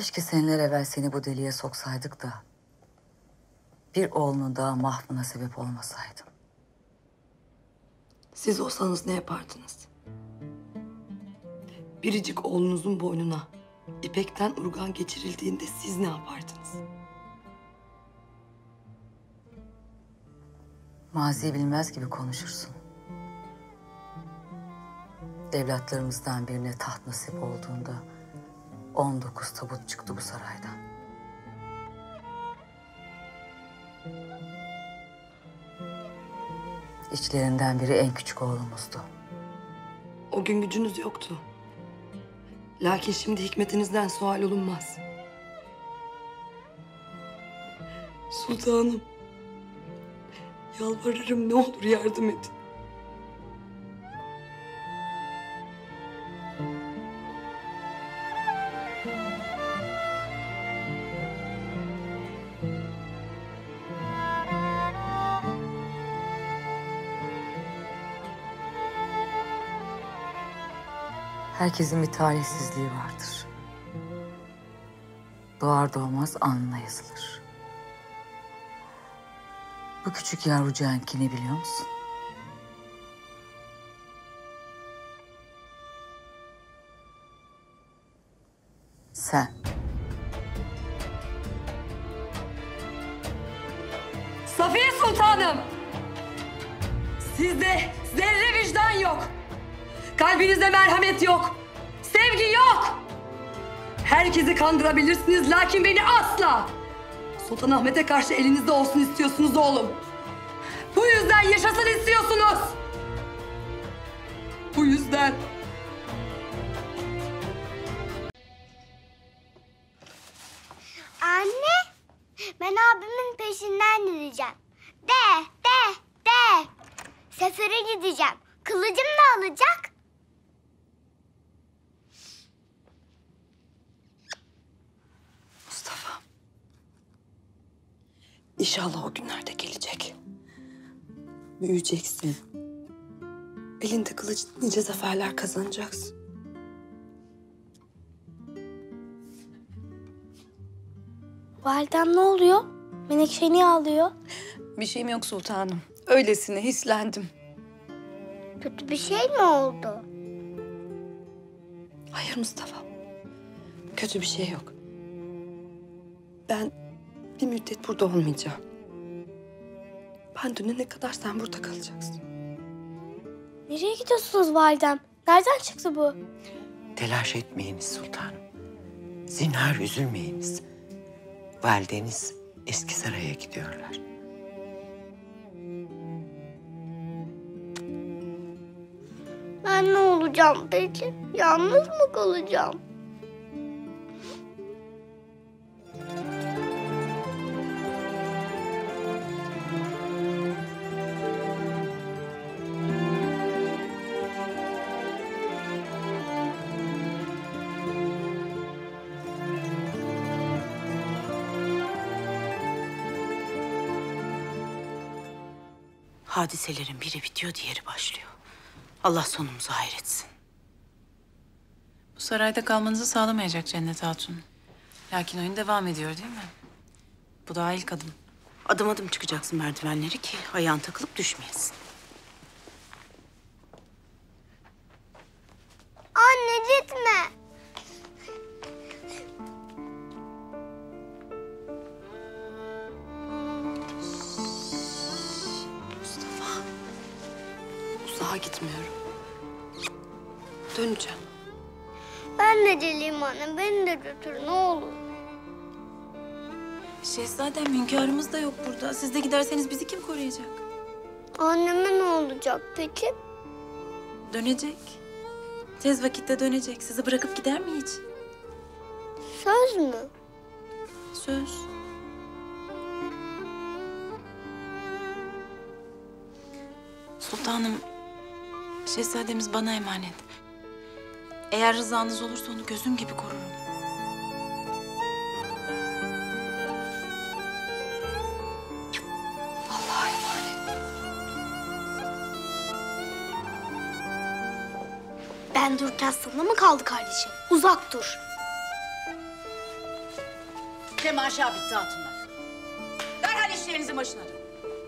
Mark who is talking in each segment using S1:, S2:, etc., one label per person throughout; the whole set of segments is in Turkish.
S1: Keşke seneler evvel seni bu deliğe soksaydık da bir oğlunun daha mahvına sebep olmasaydın.
S2: Siz olsanız ne yapardınız? Biricik oğlunuzun boynuna ipekten urgan geçirildiğinde siz ne yapardınız?
S1: Maziyi bilmez gibi konuşursun. Evlatlarımızdan birine taht nasip olduğunda 19 tabut çıktı bu saraydan. İçlerinden biri en küçük oğlumuzdu.
S2: O gün gücünüz yoktu. Lakin şimdi hikmetinizden sual olunmaz. Sultanım, yalvarırım ne olur yardım edin.
S1: Herkesin bir talihsizliği vardır. Doğar doğmaz alnına yazılır. Bu küçük yavrucağınki ne biliyor musun? Sen.
S2: Safiye Sultanım! Sizde zerre vicdan yok. Kalbinizde merhamet yok. Sevgi yok. Herkesi kandırabilirsiniz lakin beni asla. Sultanahmet'e karşı elinizde olsun istiyorsunuz oğlum. Bu yüzden yaşasın istiyorsunuz. Bu yüzden.
S3: Anne, ben abimin peşinden gideceğim. De. Sefere gideceğim. Kılıcım da alacak.
S2: Mustafa. İnşallah o günler de gelecek. Büyüyeceksin. Elinde kılıç nice zaferler kazanacaksın.
S3: Validem ne oluyor? Menekşe niye ağlıyor?
S4: Bir şeyim yok sultanım. Öylesine hislendim.
S3: Kötü bir şey mi oldu?
S2: Hayır Mustafa. Kötü bir şey yok. Ben bir müddet burada olmayacağım. Ben dönene kadar sen burada kalacaksın.
S3: Nereye gidiyorsunuz validem? Nereden çıktı bu?
S5: Telaş etmeyiniz sultanım. Zinhar üzülmeyiniz. Valideniz eski saraya gidiyorlar.
S3: Ben ne olacağım peki? Yalnız mı kalacağım?
S6: Hadiselerin biri bitiyor, diğeri başlıyor. Allah sonumuzu hayretsin.
S4: Bu sarayda kalmanızı sağlamayacak Cennet Hatun. Lakin oyun devam ediyor değil mi? Bu daha ilk adım.
S6: Adım adım çıkacaksın merdivenleri ki ayağın takılıp düşmeyesin.
S3: Anne gitme.
S2: Uzağa gitmiyorum. Döneceğim.
S3: Ben de geleyim anne. Beni de götür ne olur.
S4: Şehzadem hünkârımız da yok burada. Siz de giderseniz bizi kim koruyacak?
S3: Anneme ne olacak peki?
S4: Dönecek. Tez vakitte dönecek. Sizi bırakıp gider mi hiç?
S3: Söz mü?
S4: Söz. Sultanım, şehzademiz bana emanet. Eğer rızanız olursa onu gözüm gibi korurum.
S2: Allah'a emanet.
S3: Ben duracağız sana mı kaldı kardeşim? Uzak dur.
S6: Temaşa bitti hatunlar. Derhal işlerinizin başına dön.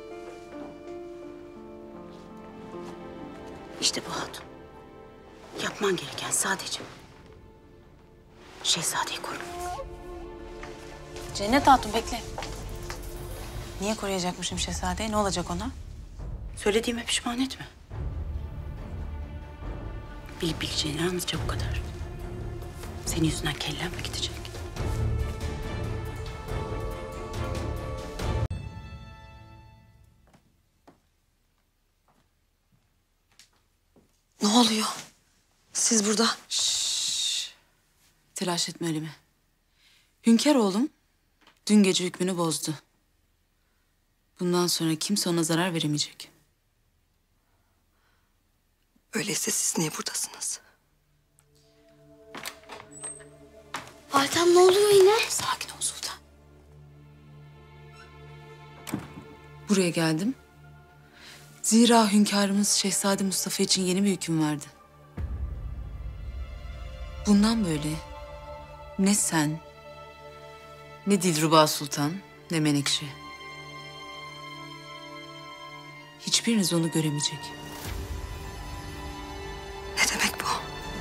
S6: İşte bu hatun. Yapman gereken sadece şehzadeyi korumak.
S4: Cennet Hatun bekle. Niye koruyacakmışım şehzadeyi? Ne olacak ona?
S6: Söylediğime pişman etme. Bilip bileceğini yalnızca bu kadar. Senin yüzünden kellem mi gidecek?
S7: Ne oluyor? Siz burada.
S4: Telaş etme Halime. Hünkâr oğlum dün gece hükmünü bozdu. Bundan sonra kimse ona zarar veremeyecek.
S7: Öyleyse siz niye buradasınız?
S3: Validem ne oluyor yine?
S4: Sakin ol Sultan. Buraya geldim. Zira hünkârımız Şehzade Mustafa için yeni bir hüküm verdi. Bundan böyle ne sen, ne Dilruba Sultan, ne Menekşe. Hiçbiriniz onu göremeyecek.
S7: Ne demek bu?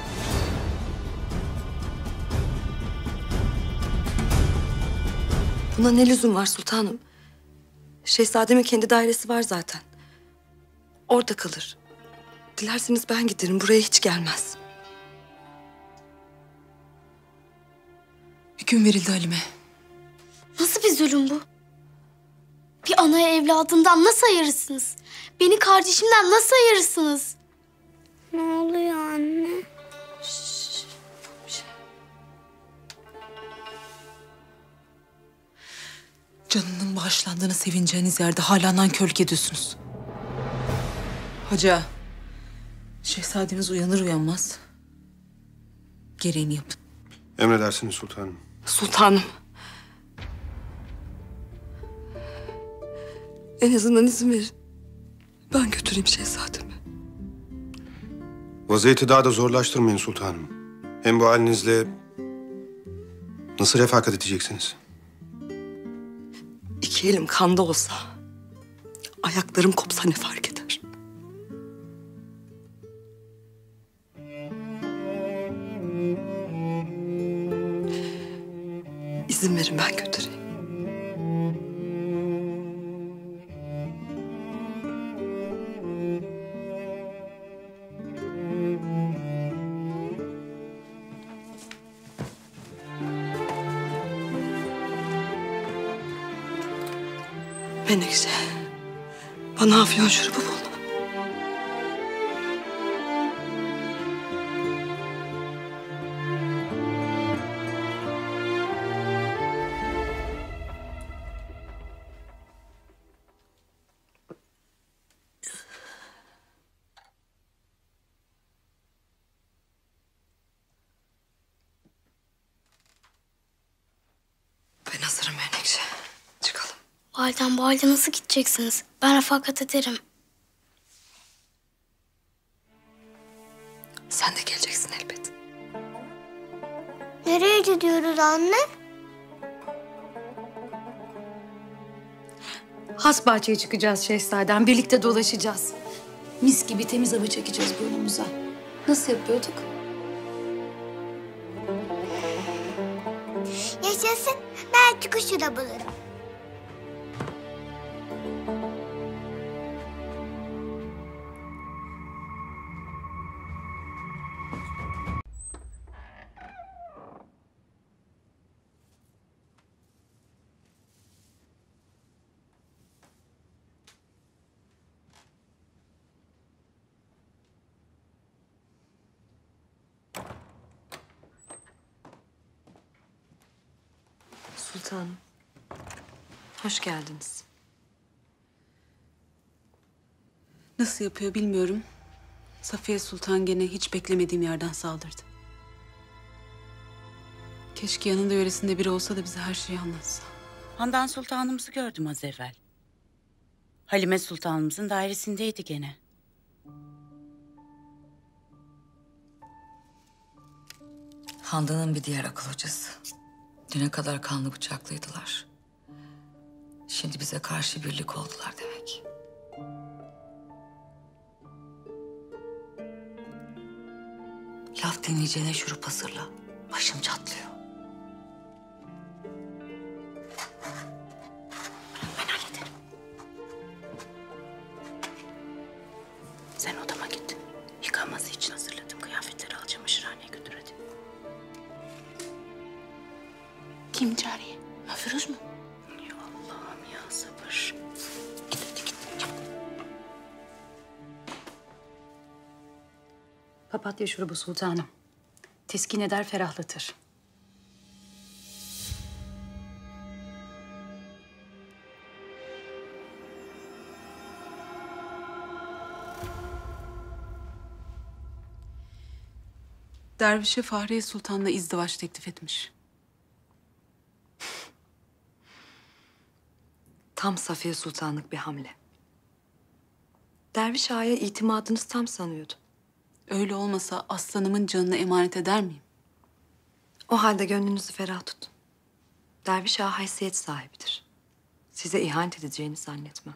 S7: Buna ne lüzum var sultanım? Şehzademin kendi dairesi var zaten. Orada kalır. Dilerseniz ben giderim. Buraya hiç gelmez.
S4: Hüküm verildi Halime.
S3: Nasıl bir zulüm bu? Bir anayı evladından nasıl ayırırsınız? Beni kardeşimden nasıl ayırırsınız? Ne oluyor anne?
S4: Canının bağışlandığını sevineceğiniz yerde hala nankörlük ediyorsunuz. Hoca, şehzademiz uyanır uyanmaz gereğini yapın.
S8: Emredersiniz sultanım.
S7: Sultanım. En azından izin verin. Ben götüreyim şehzademi.
S8: Vaziyeti daha da zorlaştırmayın sultanım. Hem bu halinizle nasıl refakat edeceksiniz?
S7: İki elim kanda olsa, ayaklarım kopsa ne fark eder? İzin verin ben götüreyim. Menekşe, bana afyon şurubu bul. Ben hazırım Menekşe. Çıkalım.
S3: Validem bu halde nasıl gideceksiniz? Ben refakat ederim.
S7: Sen de geleceksin elbet.
S3: Nereye gidiyoruz anne?
S2: Has bahçeye çıkacağız şehzadem. Birlikte dolaşacağız. Mis gibi temiz hava çekeceğiz burnumuza. Nasıl yapıyorduk?
S3: Yaşasın. Ben çıkışı da bulurum.
S7: Sultanım. Hoş geldiniz.
S4: Nasıl yapıyor bilmiyorum. Safiye Sultan gene hiç beklemediğim yerden saldırdı. Keşke yanında yöresinde biri olsa da bize her şeyi anlatsa.
S6: Handan Sultanımızı gördüm az evvel. Halime Sultanımızın dairesindeydi gene.
S1: Handan'ın bir diğer akıl hocası. Düne kadar kanlı bıçaklıydılar. Şimdi bize karşı birlik oldular demek. Laf dinleyeceğine şurup hazırla. Başım çatlıyor.
S6: Ben hallederim. Sen odama git. Yıkanması için hazırladım. Kıyafetleri al, çamaşırhaneye götür hadi. Kim cariye? Firuz mu? Ya Allah'ım ya, sabır. Git hadi git. Çabuk.
S9: Papatya şurubu sultanım. Teskin eder, ferahlatır.
S4: Dervişe Fahriye Sultan'la izdivaç teklif etmiş.
S7: Tam Safiye Sultanlık bir hamle. Derviş Ağa'ya itimadınız tam sanıyordum.
S4: Öyle olmasa aslanımın canını emanet eder miyim?
S7: O halde gönlünüzü ferah tutun. Derviş Ağa haysiyet sahibidir. Size ihanet edeceğini zannetmem.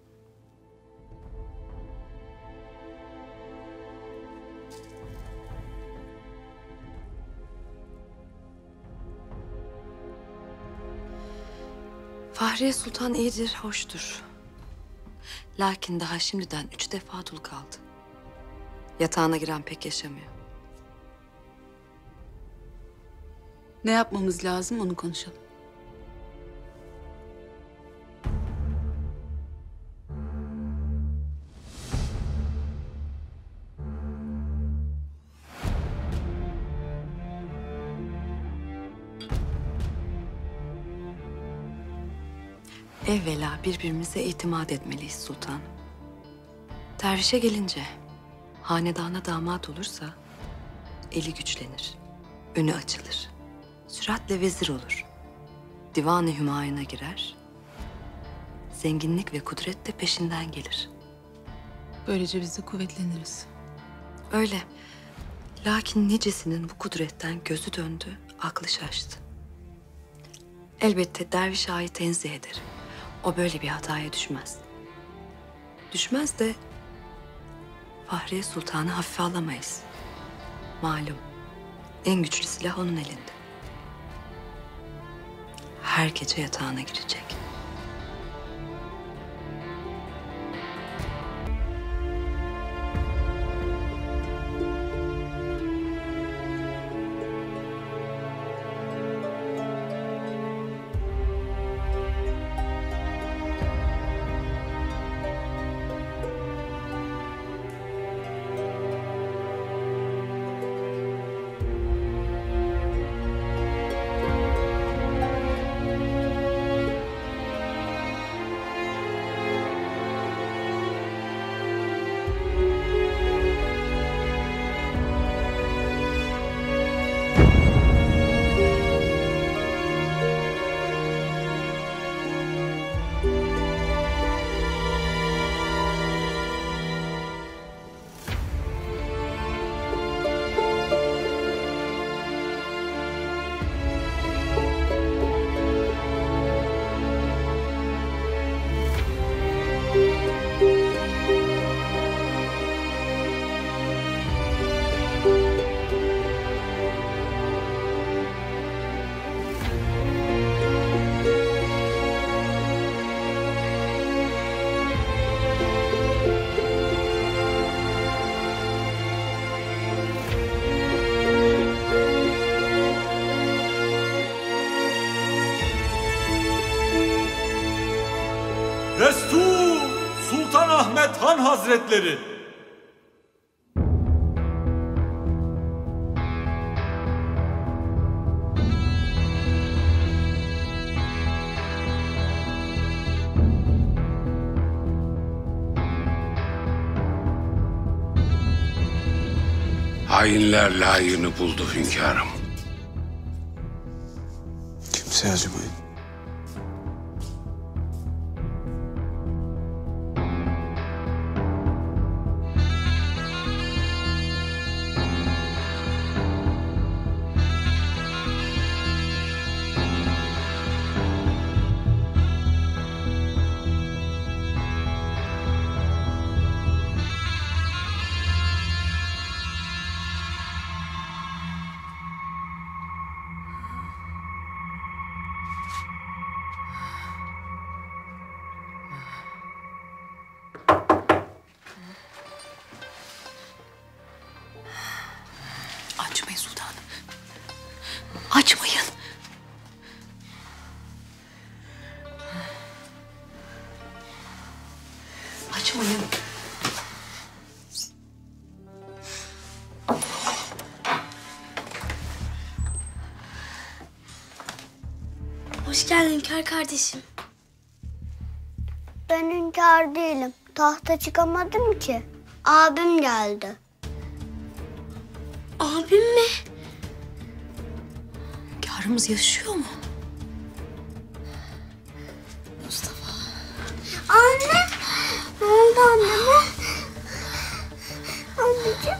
S7: Fahriye Sultan iyidir, hoştur. Lakin daha şimdiden 3 defa dul kaldı. Yatağına giren pek yaşamıyor.
S4: Ne yapmamız lazım onu konuşalım.
S7: Evvela birbirimize itimat etmeliyiz sultanım. Dervişe gelince, hanedana damat olursa eli güçlenir, önü açılır. Süratle vezir olur. Divan-ı Hümayun'a girer. Zenginlik ve kudret de peşinden gelir.
S4: Böylece biz de kuvvetleniriz.
S7: Öyle. Lakin nicesinin bu kudretten gözü döndü, aklı şaştı. Elbette Derviş Ağa'yı tenzih ederim. O böyle bir hataya düşmez. Düşmez de Fahriye Sultan'ı hafife alamayız. Malum en güçlü silah onun elinde. Her gece yatağına girecek.
S10: Destur Sultan Ahmet Han Hazretleri.
S11: Hainler layığını buldu hünkârım.
S8: Kimseye acımayın.
S7: Kaçmayın.
S3: Hoş geldin Hünkar kardeşim.
S12: Ben hünkâr değilim. Tahta çıkamadım ki. Abim geldi.
S3: Abim mi?
S7: Hünkârımız yaşıyor mu?
S3: Mustafa.
S12: Anne! Ne oldu anneme? Anneciğim.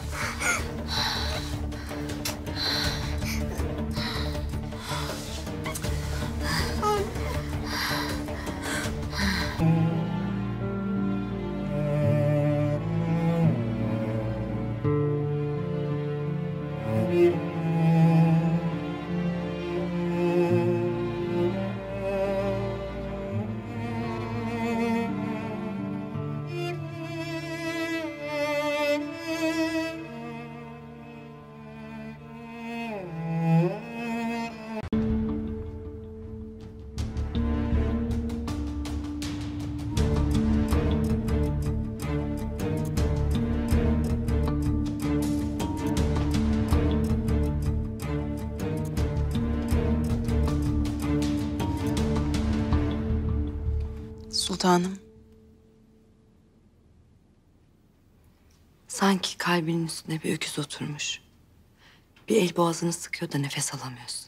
S4: Sultanım.
S7: Sanki kalbinin üstüne bir öküz oturmuş. Bir el boğazını sıkıyor da nefes alamıyorsun.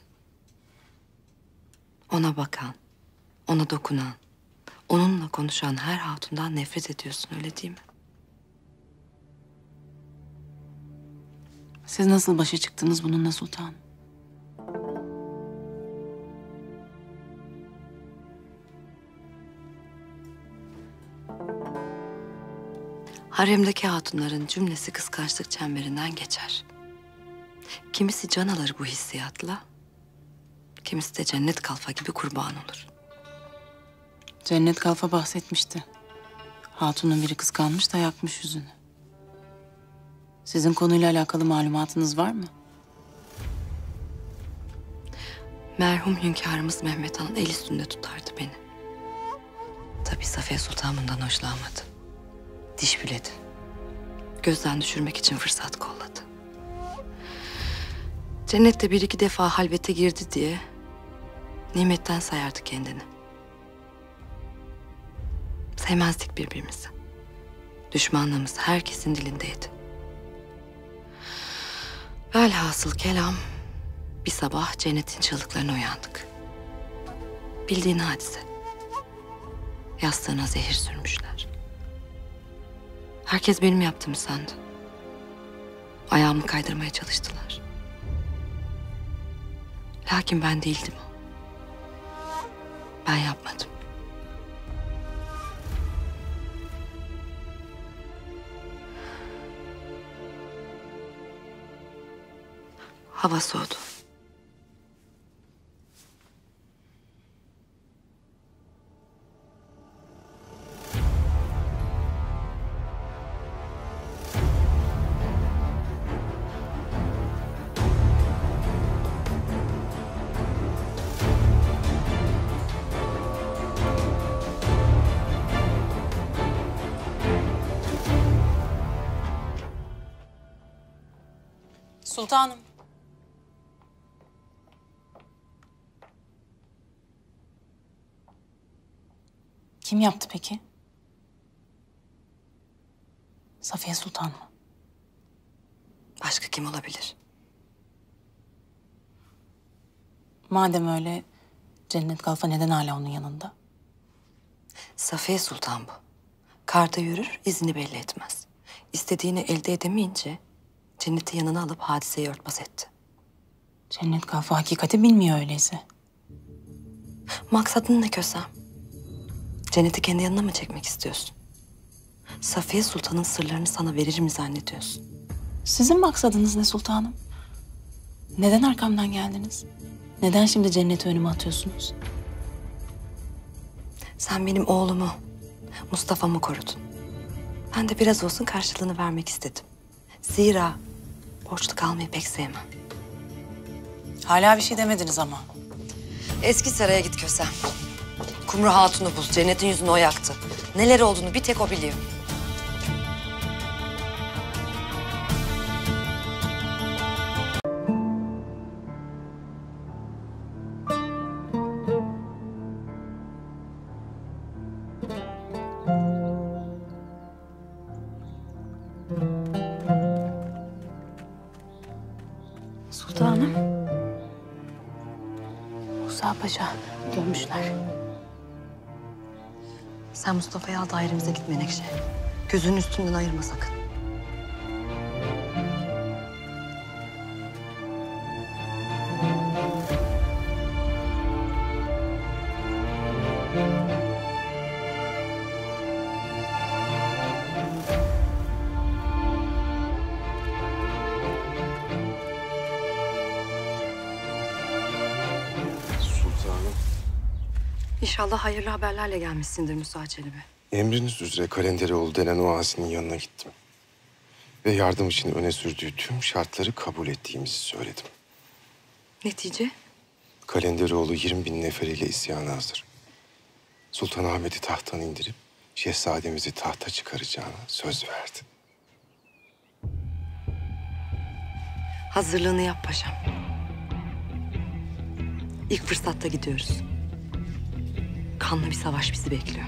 S7: Ona bakan, ona dokunan, onunla konuşan her hatundan nefret ediyorsun, öyle değil mi?
S4: Siz nasıl başa çıktınız bununla sultanım?
S7: Haremdeki hatunların cümlesi kıskançlık çemberinden geçer. Kimisi can alır bu hissiyatla, kimisi de cennet kalfa gibi kurban olur.
S4: Cennet Kalfa bahsetmişti. Hatunun biri kıskanmış da yakmış yüzünü. Sizin konuyla alakalı malumatınız var mı?
S7: Merhum hünkârımız Mehmet Han el üstünde tutardı beni. Tabii Safiye Sultan bundan hoşlanmadı. Diş büledi. Gözden düşürmek için fırsat kolladı. Cennette bir iki defa halvete girdi diye nimetten sayardı kendini. Sevmezdik birbirimizi. Düşmanlığımız herkesin dilindeydi. Velhasıl kelam bir sabah cennetin çığlıklarına uyandık. Bildiğin hadise. Yastığına zehir sürmüşler. Herkes benim yaptığımı sandı. Ayağımı kaydırmaya çalıştılar. Lakin ben değildim o. Ben yapmadım. Hava soğudu.
S4: Sultanım. Kim yaptı peki? Safiye Sultan mı?
S7: Başka kim olabilir?
S4: Madem öyle, Cennet Kalfa neden hala onun yanında?
S7: Safiye Sultan bu. Karda yürür, izini belli etmez. İstediğini elde edemeyince Cennet'i yanına alıp hadiseyi örtbas etti.
S4: Cennet Kalfa hakikati bilmiyor öyleyse.
S7: Maksadın ne Kösem? Cennet'i kendi yanına mı çekmek istiyorsun? Safiye Sultan'ın sırlarını sana verir mi zannediyorsun?
S4: Sizin maksadınız ne sultanım? Neden arkamdan geldiniz? Neden şimdi Cennet'i önüme atıyorsunuz?
S7: Sen benim oğlumu, Mustafa'mı korudun. Ben de biraz olsun karşılığını vermek istedim. Zira borçlu kalmayı pek sevmem.
S4: Hala bir şey demediniz ama.
S7: Eski saraya git Kösem. Kumru Hatun'u bul. Cennet'in yüzünü o yaktı. Neler olduğunu bir tek o biliyor.
S6: Paşa dönmüşler.
S7: Sen Mustafa'yı al dairemize git Menekşe. Gözünün üstünden ayırma sakın.
S8: Sultanım.
S7: İnşallah hayırlı haberlerle gelmişsindir Musa Çelebi.
S8: Emriniz üzere Kalenderoğlu denen o asinin yanına gittim. Ve yardım için öne sürdüğü tüm şartları kabul ettiğimizi söyledim.
S7: Netice?
S8: Kalenderoğlu 20.000 neferiyle isyana hazır. Sultanahmet'i tahttan indirip şehzademizi tahta çıkaracağına söz verdi.
S7: Hazırlığını yap paşam. İlk fırsatta gidiyoruz. Kanlı bir savaş bizi bekliyor.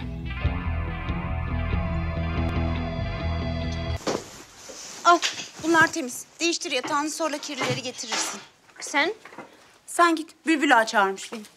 S6: Al bunlar temiz. Değiştir yatağını sonra kirlileri getirirsin. Sen? Sen git. Bülbül Ağa çağırmış beni.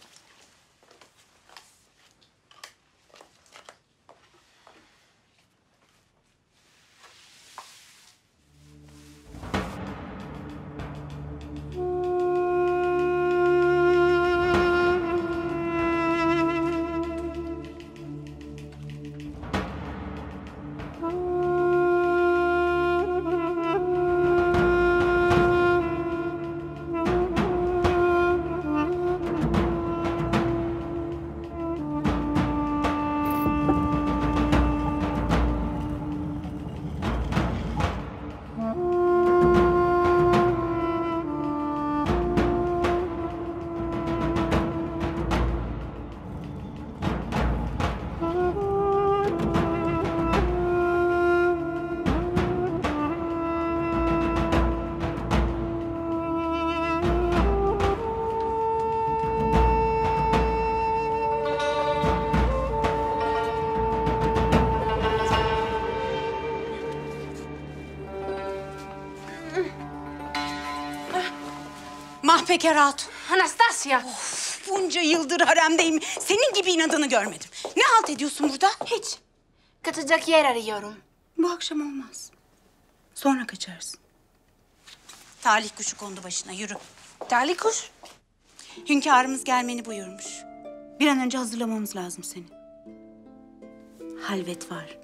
S6: Mahpeker Hatun.
S3: Anastasia.
S6: Of, bunca yıldır haremdeyim. Senin gibi inadını görmedim. Ne halt ediyorsun burada?
S3: Hiç. Kaçacak yer arıyorum.
S6: Bu akşam olmaz. Sonra kaçarsın. Talih kuşu kondu başına. Yürü.
S3: Talih kuş.
S6: Hünkârımız gelmeni buyurmuş. Bir an önce hazırlamamız lazım seni. Halvet var.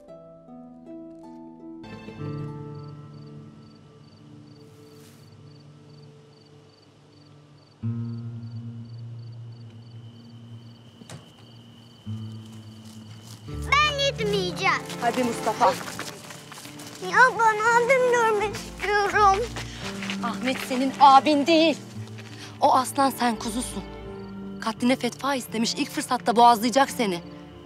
S12: Ben gitmeyeceğim.
S7: Hadi Mustafa.
S12: Ya ben abim görmek istiyorum.
S9: Ahmet senin abin değil. O aslan sen kuzusun. Katline fetva istemiş, ilk fırsatta boğazlayacak seni.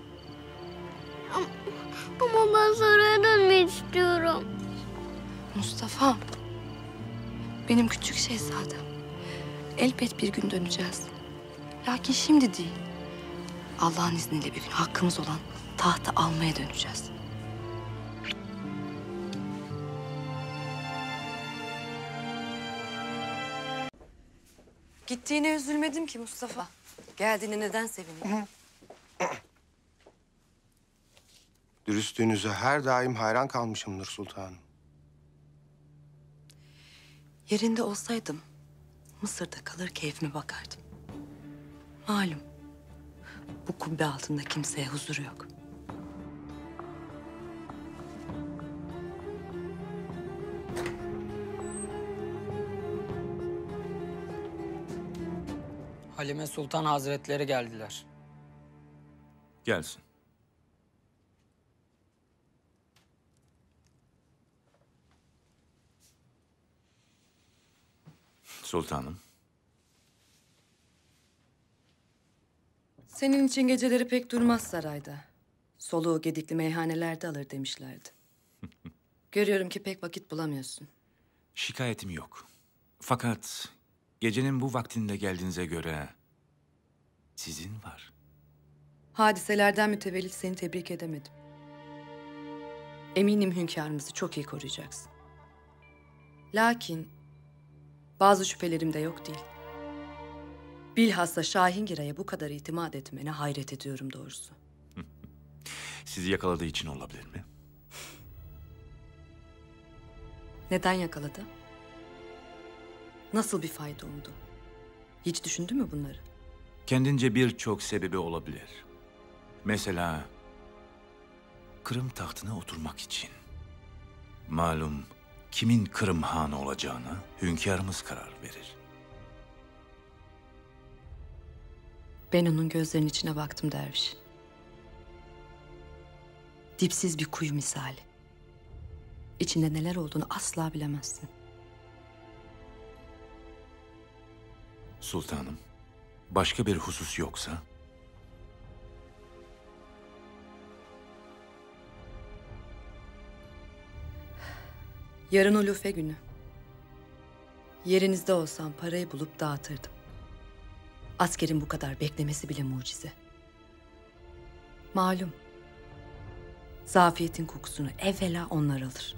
S12: Ama ben saraya dönmek istiyorum.
S9: Mustafa, benim küçük şehzadem. Elbet bir gün döneceğiz. Lakin şimdi değil. Allah'ın izniyle bir gün hakkımız olan tahtı almaya döneceğiz.
S7: Gittiğine üzülmedim ki Mustafa. Geldiğine neden sevineyim?
S8: Dürüstlüğünüze her daim hayran kalmışımdır sultanım.
S7: Yerinde olsaydım Mısır'da kalır keyfime bakardım. Malum bu kubbe altında kimseye huzuru yok.
S13: Halime Sultan Hazretleri geldiler.
S10: Gelsin. Sultanım.
S7: Senin için geceleri pek durmaz sarayda. Soluğu gedikli meyhanelerde alır demişlerdi. Görüyorum ki pek vakit bulamıyorsun.
S10: Şikayetim yok. Fakat gecenin bu vaktinde geldiğinize göre sizin var.
S7: Hadiselerden mütevellit seni tebrik edemedim. Eminim hünkârımızı çok iyi koruyacaksın. Lakin bazı şüphelerim de yok değil. Bilhassa Şahingira'ya bu kadar itimat etmene hayret ediyorum doğrusu.
S14: Sizi yakaladığı için olabilir mi?
S7: Neden yakaladı? Nasıl bir fayda umdu? Hiç düşündü mü bunları?
S14: Kendince birçok sebebi olabilir. Mesela Kırım tahtına oturmak için. Malum kimin Kırım Hanı olacağına hünkârımız karar verir.
S7: Ben onun gözlerinin içine baktım derviş. Dipsiz bir kuyu misali. İçinde neler olduğunu asla bilemezsin.
S14: Sultanım, başka bir husus yoksa?
S7: Yarın Ulufe günü. Yerinizde olsam parayı bulup dağıtırdım. Askerin bu kadar beklemesi bile mucize. Malum, zafiyetin kokusunu evvela onlar alır.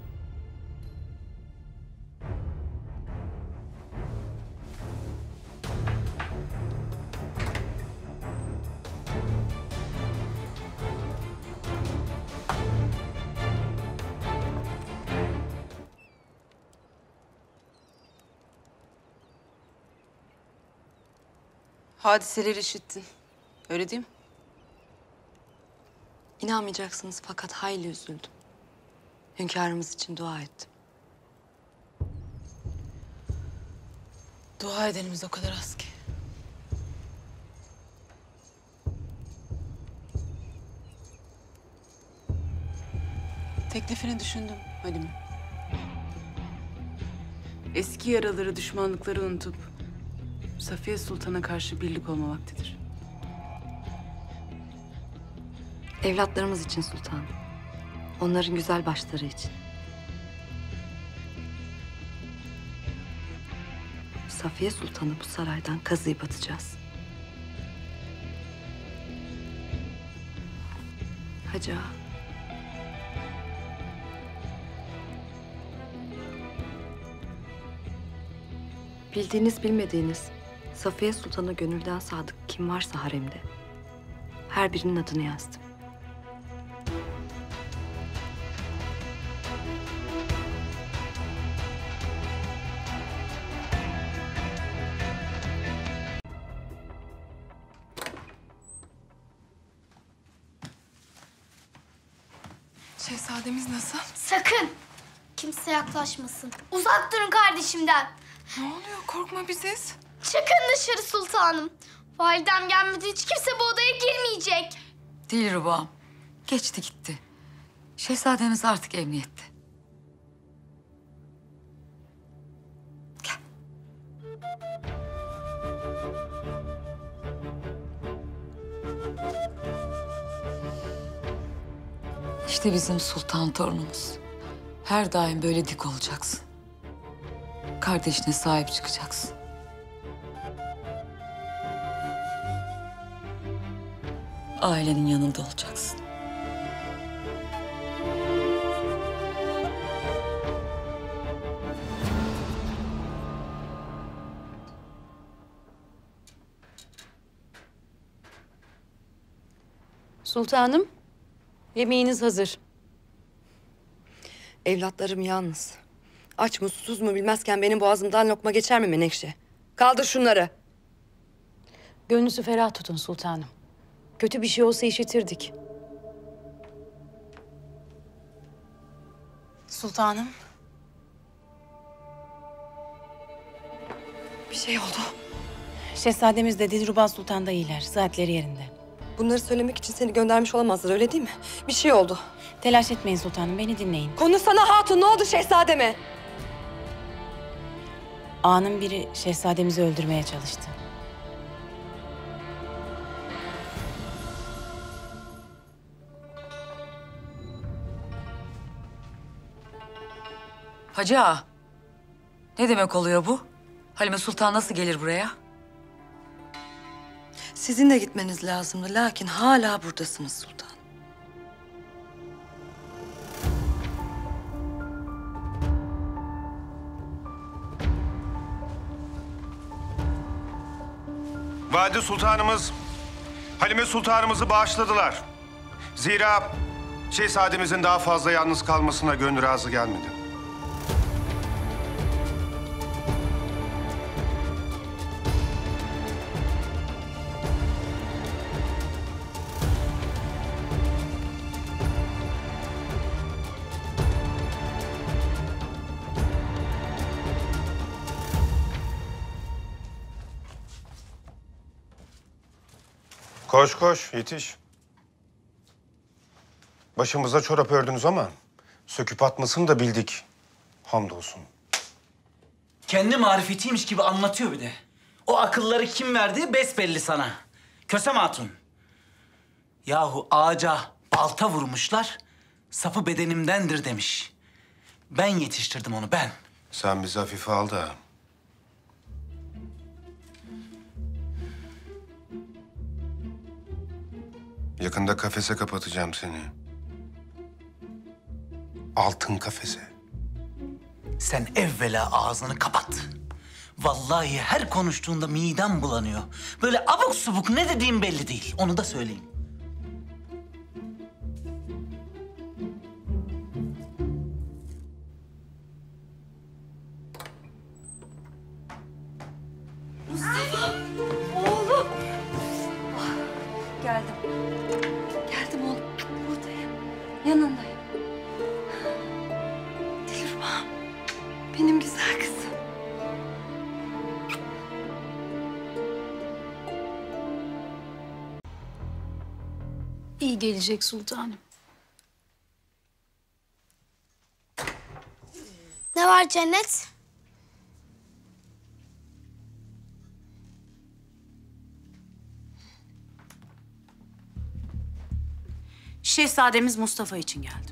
S4: Hadiseleri işittin. Öyle değil mi?
S7: İnanmayacaksınız fakat hayli üzüldüm. Hünkârımız için dua ettim.
S4: Dua edenimiz o kadar az ki. Teklifini düşündüm Halime. Eski yaraları, düşmanlıkları unutup Safiye Sultan'a karşı birlik olma vaktidir.
S7: Evlatlarımız için sultanım. Onların güzel başları için. Safiye Sultan'ı bu saraydan kazıyıp atacağız. Hacı ağa. Bildiğiniz bilmediğiniz Safiye Sultan'a gönülden sadık kim varsa haremde her birinin adını yazdım.
S9: Şehzademiz nasıl?
S3: Sakın! Kimse yaklaşmasın. Uzak durun kardeşimden.
S9: Ne oluyor? Korkma biziz.
S3: Çıkın dışarı sultanım. Validem gelmedi, hiç kimse bu odaya girmeyecek.
S1: Dilrubam, geçti gitti. Şehzademiz artık emniyette. Gel. İşte bizim sultan torunumuz. Her daim böyle dik olacaksın. Kardeşine sahip çıkacaksın. Ailenin yanında olacaksın.
S7: Sultanım, yemeğiniz hazır. Evlatlarım yalnız. Aç mı susuz mu bilmezken benim boğazımdan lokma geçer mi Menekşe? Kaldır şunları.
S15: Gönlünüzü ferah tutun sultanım. Kötü bir şey olsa işitirdik.
S4: Sultanım.
S7: Bir şey oldu.
S6: Şehzademiz de Dilruba Sultan da iyiler. Saatleri yerinde.
S7: Bunları söylemek için seni göndermiş olamazlar öyle değil mi? Bir şey oldu.
S6: Telaş etmeyin sultanım, beni dinleyin.
S7: Konuşsana hatun, ne oldu şehzademe?
S6: Ağanın biri şehzademizi öldürmeye çalıştı.
S1: Hacı ağa, ne demek oluyor bu? Halime Sultan nasıl gelir buraya?
S7: Sizin de gitmeniz lazımdı lakin hala buradasınız sultan.
S8: Valide Sultanımız Halime Sultanımızı bağışladılar. Zira şehzademizin daha fazla yalnız kalmasına gönlü razı gelmedi. Koş koş, yetiş. Başımıza çorap ördünüz ama söküp atmasını da bildik. Hamdolsun.
S16: Kendi marifetiymiş gibi anlatıyor bir de. O akılları kim verdi besbelli sana. Kösem Hatun. Yahu ağaca balta vurmuşlar, sapı bedenimdendir demiş. Ben yetiştirdim onu, ben.
S8: Sen bizi hafife al da. Yakında kafese kapatacağım seni. Altın kafese.
S16: Sen evvela ağzını kapat. Vallahi her konuştuğunda midem bulanıyor. Böyle abuk subuk ne dediğim belli değil. Onu da söyleyeyim.
S2: Mustafa! Oğlum! Geldim. Geldim oğlum. Buradayım. Yanındayım. Dilrubam. Benim güzel kızım.
S15: İyi gelecek sultanım.
S3: Ne var Cennet?
S6: Şehzademiz Mustafa için geldim.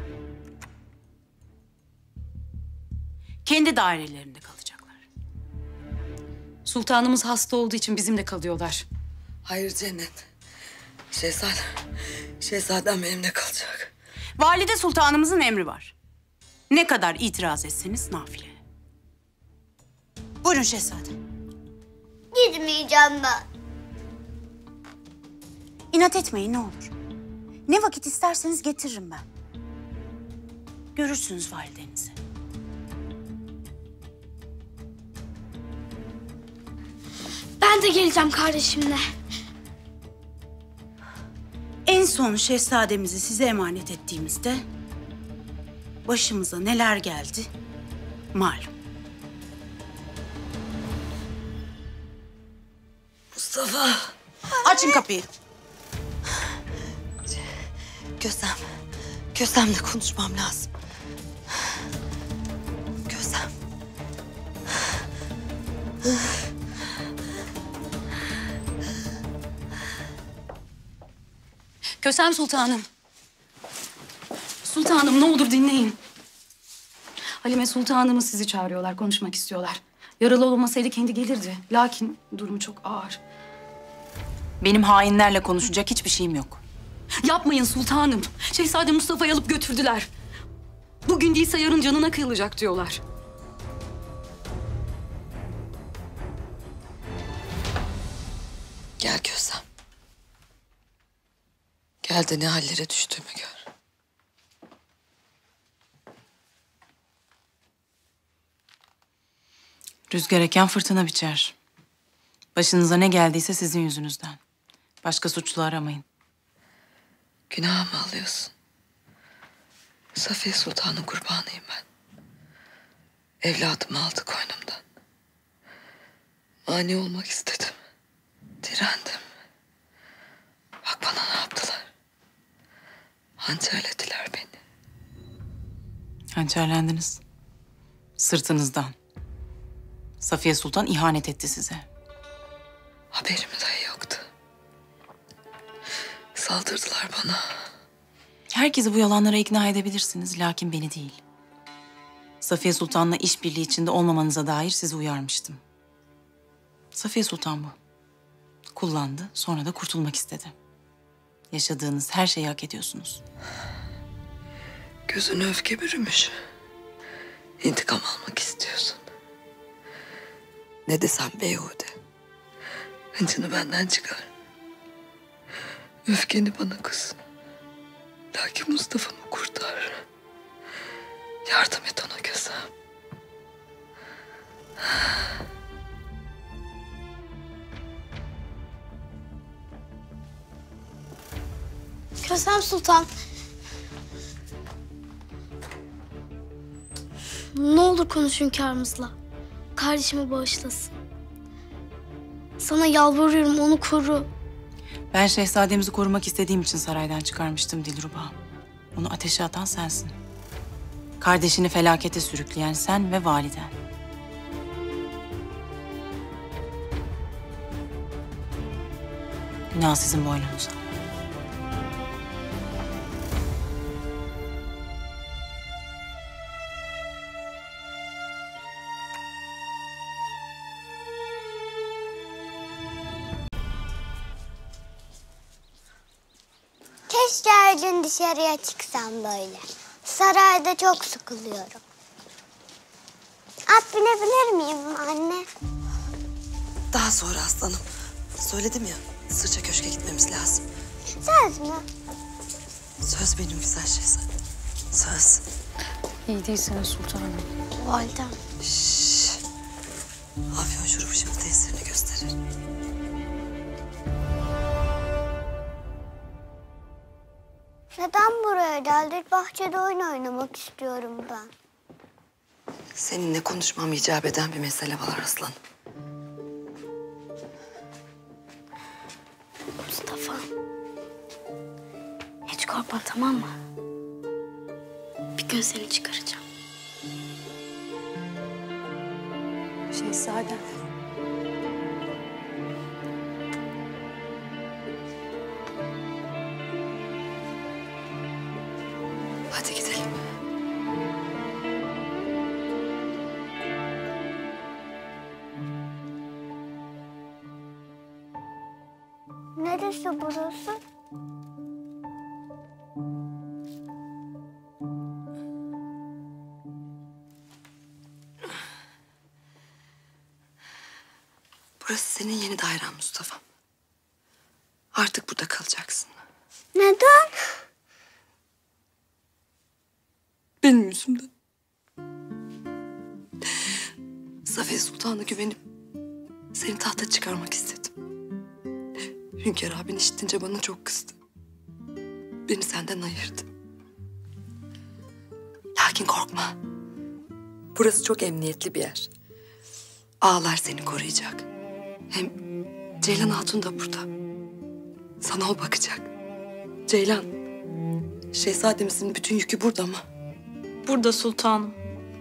S6: Kendi dairelerinde kalacaklar.
S15: Sultanımız hasta olduğu için bizimle kalıyorlar.
S7: Hayır Cennet. Şehzadem benimle kalacak.
S6: Valide Sultanımızın emri var. Ne kadar itiraz etseniz nafile. Buyurun şehzadem.
S12: Gitmeyeceğim ben.
S6: İnat etmeyin ne olur. Ne vakit isterseniz getiririm ben. Görürsünüz validenizi.
S3: Ben de geleceğim kardeşimle.
S6: En son şehzademizi size emanet ettiğimizde başımıza neler geldi malum.
S7: Mustafa.
S6: Açın kapıyı.
S7: Kösem'le konuşmam lazım. Kösem.
S15: Kösem sultanım. Sultanım ne olur dinleyin. Halime sultanımız sizi çağırıyorlar, konuşmak istiyorlar. Yaralı olmasaydı kendi gelirdi. Lakin durumu çok ağır.
S6: Benim hainlerle konuşacak hiçbir şeyim yok.
S15: Yapmayın sultanım. Şehzade Mustafa'yı alıp götürdüler. Bugün değilse yarın canına kıyılacak diyorlar.
S7: Gel Kösem. Gel de ne hallere düştüğümü gör.
S6: Rüzgar eken fırtına biçer. Başınıza ne geldiyse sizin yüzünüzden. Başka suçlu aramayın.
S7: Günah mı alıyorsun? Safiye Sultan'ın kurbanıyım ben. Evladımı aldı koynumdan. Mani olmak istedim. Direndim. Bak bana ne yaptılar. Hançerlediler beni.
S6: Hançerlendiniz. Sırtınızdan. Safiye Sultan ihanet etti size.
S7: Haberim dahi yoktu. Saldırdılar bana.
S6: Herkesi bu yalanlara ikna edebilirsiniz, lakin beni değil. Safiye Sultan'la işbirliği içinde olmamanıza dair sizi uyarmıştım. Safiye Sultan bu. Kullandı, sonra da kurtulmak istedi. Yaşadığınız her şeyi hak ediyorsunuz.
S7: Gözüne öfke bürümüş. İntikam almak istiyorsun. Ne desem beyhude.
S2: Hıncını benden çıkar. Öfkeni bana kız. Lakin Mustafa'mı kurtar. Yardım et ona Kösem.
S3: Kösem Sultan. Ne olur konuş hünkârımızla. Kardeşimi bağışlasın. Sana yalvarıyorum, onu koru.
S6: Ben şehzademizi korumak istediğim için saraydan çıkarmıştım Dilruba. Onu ateşe atan sensin. Kardeşini felakete sürükleyen sen ve validen. Günah sizin boynunuza.
S12: Keşke her gün dışarıya çıksam böyle. Sarayda çok sıkılıyorum. At binebilir miyim anne?
S2: Daha sonra aslanım. Söyledim ya, Sırça Köşk'e gitmemiz lazım.
S12: Söz mü?
S2: Söz benim güzel şehzadem. Söz.
S15: İyi değilsiniz sultanım.
S3: Validem.
S2: Şşş. Afyon şurubu şimdi tesirini gösterir.
S12: Neden buraya geldik? Bahçede oyun oynamak istiyorum ben.
S2: Seninle konuşmam icap eden bir mesele var aslanım.
S3: Mustafa. Hiç korkma, tamam mı? Bir gün seni çıkaracağım.
S15: Şehzadem.
S2: Hadi gidelim.
S12: Neresi burası?
S2: Burası senin yeni dairen Mustafa. Artık burada kalacaksın.
S12: Neden?
S2: Benim yüzümden. Safiye Sultan'a güvenip seni tahta çıkarmak istedim. Hünkâr abin işitince bana çok kızdı. Beni senden ayırdı. Lakin korkma. Burası çok emniyetli bir yer. Ağalar seni koruyacak. Hem Ceylan Hatun da burada. Sana o bakacak. Ceylan, şehzademizin bütün yükü burada mı?
S6: Burada sultanım.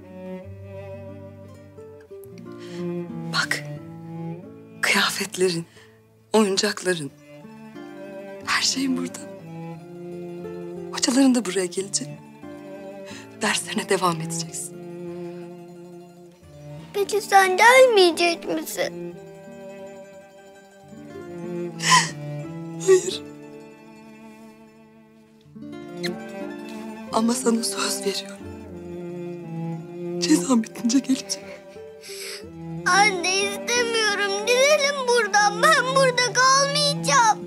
S2: Bak, kıyafetlerin, oyuncakların, her şeyin burada. Hocaların da buraya gelecek. Derslerine devam edeceksin.
S12: Peki sen gelmeyecek misin?
S2: Hayır. Ama sana söz veriyorum. Cezam bitince geleceğim.
S12: Anne istemiyorum. Gidelim buradan. Ben burada kalmayacağım.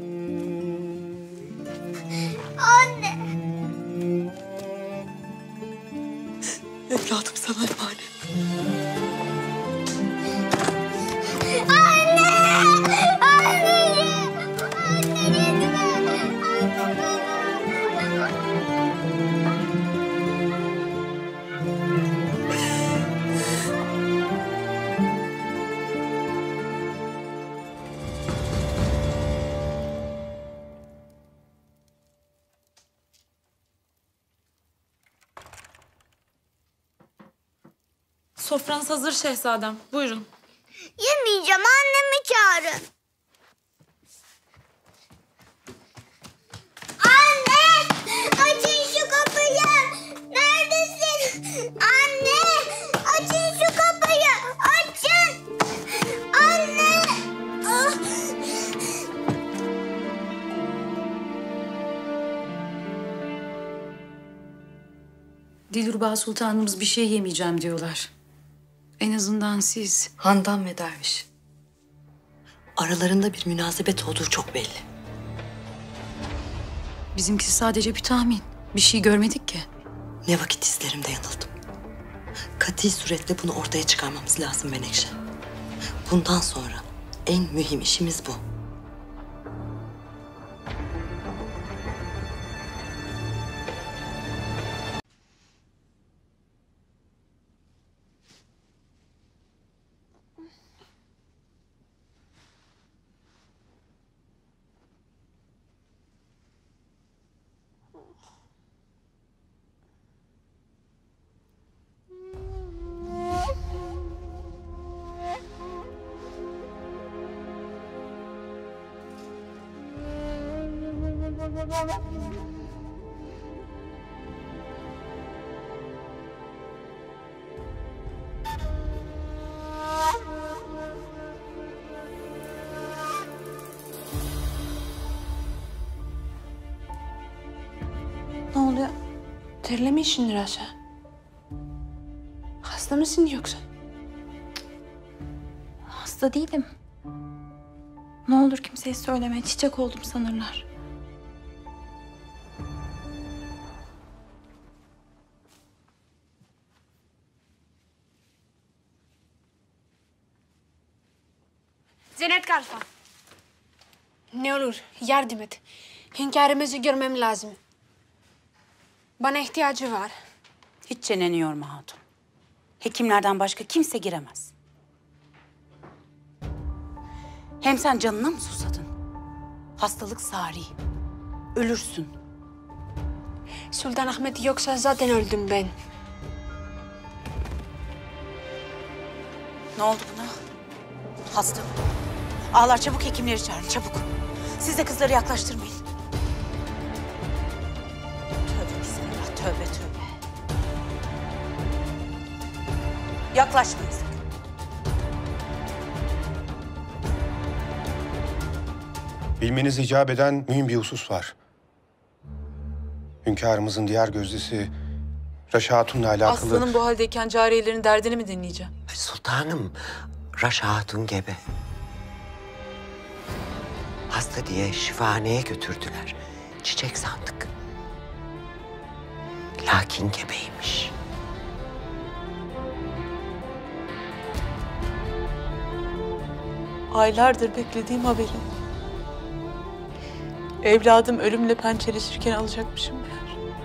S12: Anne.
S2: Evladım sana emanet.
S12: Anne! Anneciğim! Anne gitme!
S6: Sofranız hazır şehzadem. Buyurun.
S12: Yemeyeceğim. Annemi çağırın. Anne! Açın şu kapıyı! Neredesin? Anne! Açın şu kapıyı! Açın! Anne! Ah!
S15: Dilruba Sultanımız bir şey yemeyeceğim diyorlar. En azından siz.
S2: Handan ve Derviş.
S7: Aralarında bir münasebet olduğu çok belli.
S15: Bizimkisi sadece bir tahmin. Bir şey görmedik ki.
S7: Ne vakit hislerimde yanıldım. Kati suretle bunu ortaya çıkarmamız lazım Menekşe. Bundan sonra en mühim işimiz bu.
S17: Ne oluyor? Terlemişsindir aşağı. Hasta mısın yoksa?
S18: Hasta değilim. Ne olur kimseye söyleme. Çiçek oldum sanırlar.
S17: Zeynep Kalfa. Ne olur yardım et. Hünkârımızı görmem lazım. Bana ihtiyacı var.
S6: Hiç çeneni yorma hatun. Hekimlerden başka kimse giremez. Hem sen canına mı susadın? Hastalık sari. Ölürsün.
S17: Sultan Ahmet yoksa zaten öldüm ben.
S6: Ne oldu buna? Hasta bu. Ağlar, çabuk hekimleri çağırın, çabuk. Siz de kızları yaklaştırmayın. Tövbe bismillah, tövbe tövbe. Yaklaşmayın sakın.
S8: Bilmeniz icap eden mühim bir husus var. Hünkârımızın diğer gözdesi Raşa Hatun'la alakalı...
S4: Aslanım bu haldeyken cariyelerin derdini mi dinleyeceğim?
S5: Sultanım, Raşa Hatun gebe. Hasta diye şifahaneye götürdüler. Çiçek sandık. Lakin gebeymiş.
S4: Aylardır beklediğim haberi. Evladım ölümle pençeleşirken alacakmışım meğer.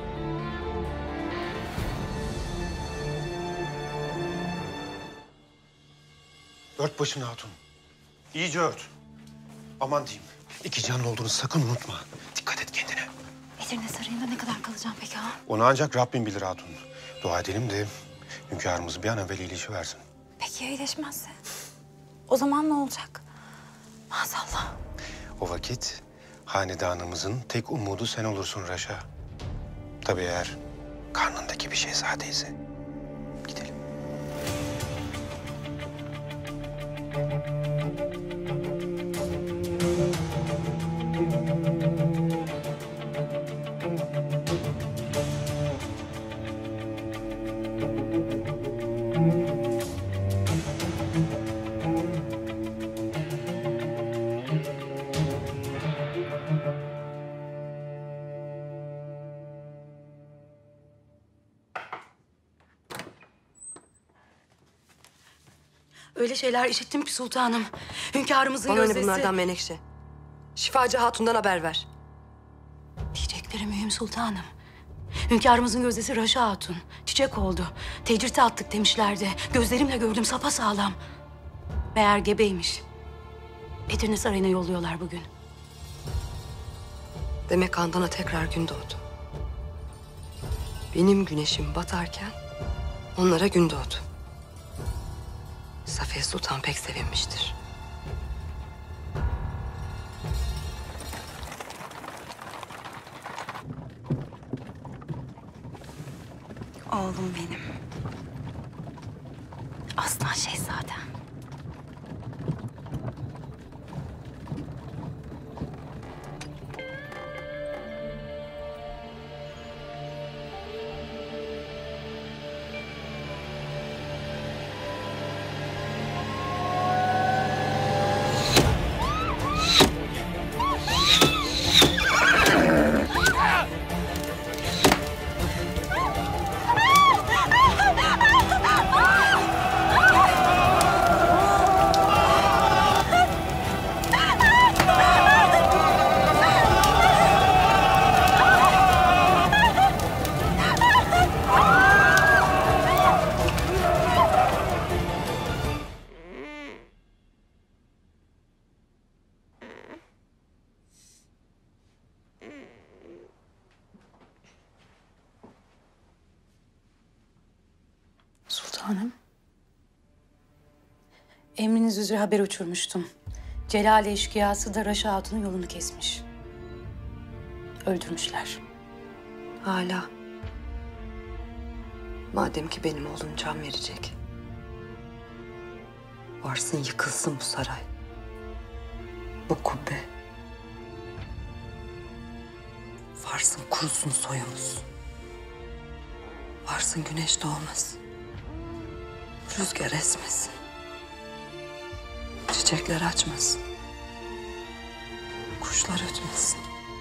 S8: Ört başını hatun. İyice ört. Aman diyeyim. İki canlı olduğunu sakın unutma. Dikkat et kendine.
S18: Edirne Sarayı'nda ne kadar kalacağım peki ha?
S8: Onu ancak Rabbim bilir hatun. Dua edelim de hünkârımız bir an evvel iyileşiversin.
S18: Peki ya iyileşmezse? O zaman ne olacak? Maazallah.
S8: O vakit hanedanımızın tek umudu sen olursun Raşa. Tabii eğer karnındaki bir şehzadeyse. Gidelim.
S2: Öyle şeyler işittim ki sultanım. Hünkârımızın
S7: Bana ne
S2: gözdesi...
S7: bunlardan Menekşe? Şifacı Hatun'dan haber ver.
S2: Diyecekleri mühim sultanım. Hünkârımızın gözdesi Raşa Hatun. Çiçek oldu. Tecrite attık demişlerdi. Gözlerimle gördüm sapasağlam. Meğer gebeymiş. Edirne Sarayı'na yolluyorlar bugün.
S7: Demek Handan'a tekrar gün doğdu. Benim güneşim batarken onlara gün doğdu. Safiye Sultan pek sevinmiştir.
S18: Oğlum benim. Aslan şehzadem.
S15: Sultanım. Emriniz üzere haber uçurmuştum. Celal eşkıyası da Raşa Hatun'un yolunu kesmiş. Öldürmüşler.
S7: Hala. Madem ki benim oğlum can verecek. Varsın yıkılsın bu saray. Bu kubbe. Varsın kurusun soyumuz. Varsın güneş doğmasın. Rüzgar esmesin. Çiçekler açmasın. Kuşlar ötmesin.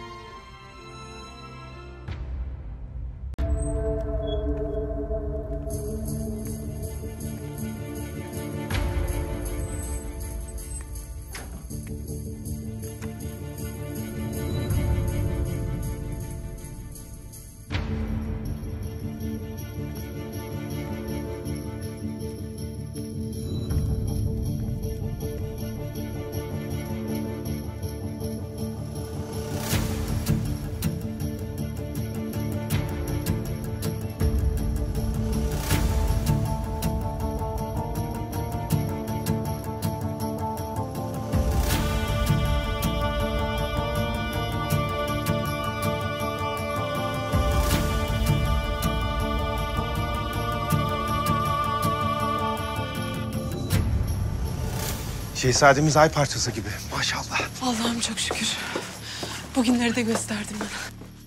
S8: Şehzademiz ay parçası gibi. Maşallah.
S6: Allah'ım çok şükür. Bugünleri de gösterdin bana.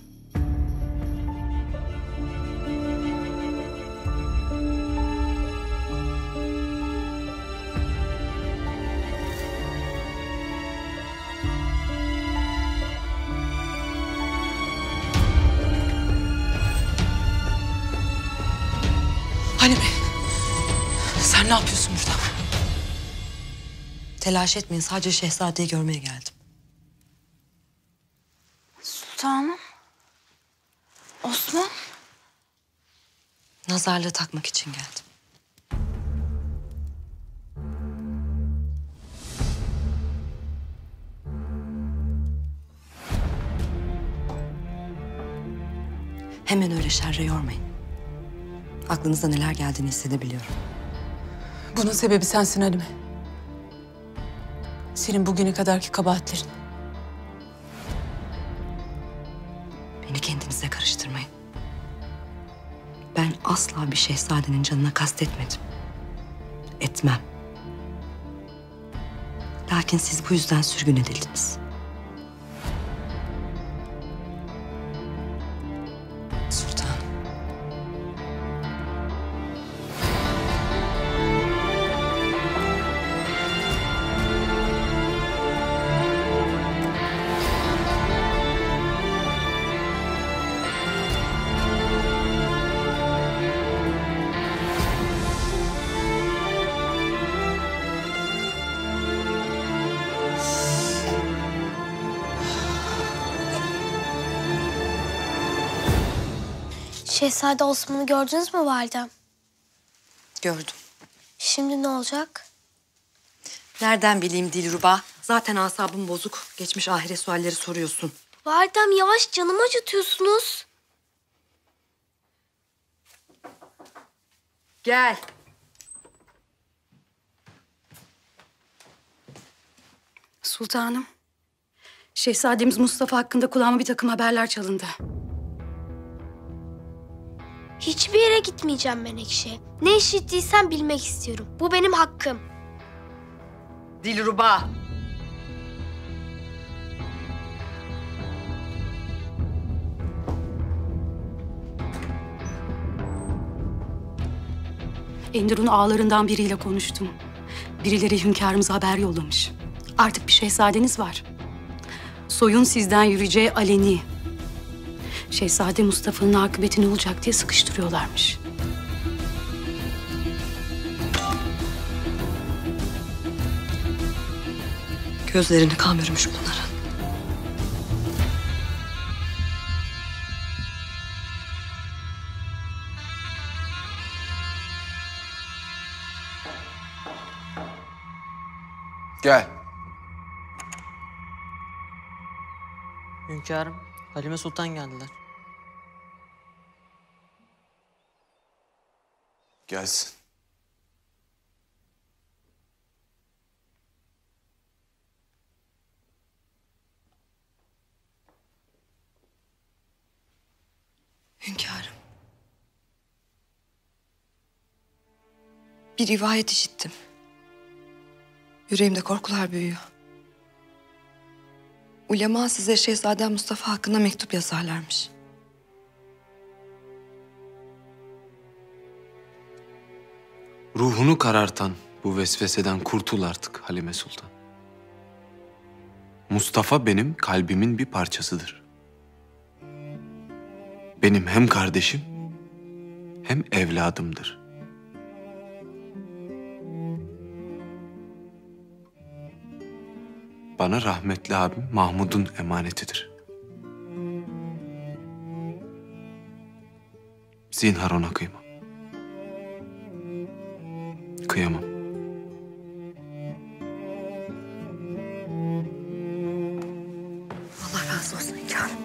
S7: Halime, sen ne yapıyorsun burada? Telaş etmeyin, sadece şehzadeyi görmeye geldim.
S18: Sultanım. Osman.
S7: Nazarlığı takmak için geldim. Hemen öyle şerre yormayın. Aklınıza neler geldiğini hissedebiliyorum.
S6: Bunun sebebi sensin Halime. Senin bugüne kadarki kabahatlerin.
S7: Beni kendinize karıştırmayın. Ben asla bir şehzadenin canına kastetmedim. Etmem. Lakin siz bu yüzden sürgün edildiniz. Sultanım.
S3: Şehzade Osman'ı gördünüz mü validem?
S7: Gördüm.
S3: Şimdi ne olacak?
S7: Nereden bileyim Dilruba? Zaten asabım bozuk. Geçmiş ahiret sualleri soruyorsun.
S3: Validem yavaş, canımı acıtıyorsunuz.
S7: Gel.
S15: Sultanım. Şehzademiz Mustafa hakkında kulağıma bir takım haberler çalındı.
S3: Hiçbir yere gitmeyeceğim Menekşe. Ne işittiysen bilmek istiyorum. Bu benim hakkım.
S7: Dilruba.
S15: Enderun ağalarından biriyle konuştum. Birileri hünkârımıza haber yollamış. Artık bir şehzadeniz var. Soyun sizden yürüyeceği aleni. Şehzade Mustafa'nın akıbeti ne olacak diye sıkıştırıyorlarmış.
S7: Gözlerini kan bürümüş bunların.
S8: Gel.
S19: Hünkârım, Halime Sultan geldiler.
S8: Gelsin.
S2: Bir rivayet işittim. Yüreğimde korkular büyüyor. Ulema size Şehzade Mustafa hakkında mektup yazarlarmış.
S20: Ruhunu karartan bu vesveseden kurtul artık Halime Sultan. Mustafa benim kalbimin bir parçasıdır. Benim hem kardeşim hem evladımdır. Bana rahmetli abim Mahmud'un emanetidir. Zinhar ona kıyma. Kıyamam.
S2: Allah razı olsun hünkârım.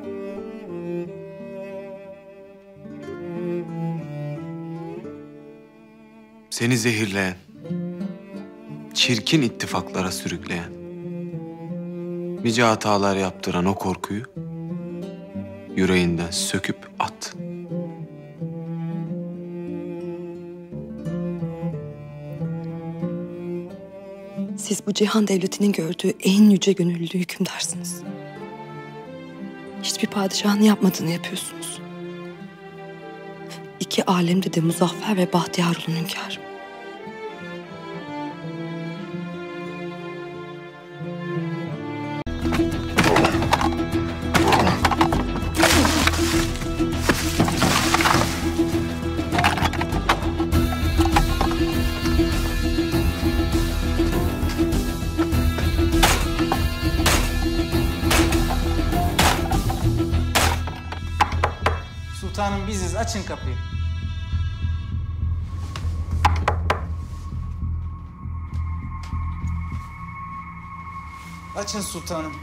S20: Seni zehirleyen, çirkin ittifaklara sürükleyen, nice hatalar yaptıran o korkuyu yüreğinden söküp at.
S2: Siz bu cihan devletinin gördüğü en yüce gönüllü hükümdarsınız. Hiçbir padişahın yapmadığını yapıyorsunuz. İki alemde de muzaffer ve bahtiyar olun hünkârım.
S16: Sultanım biziz, açın kapıyı. Açın sultanım.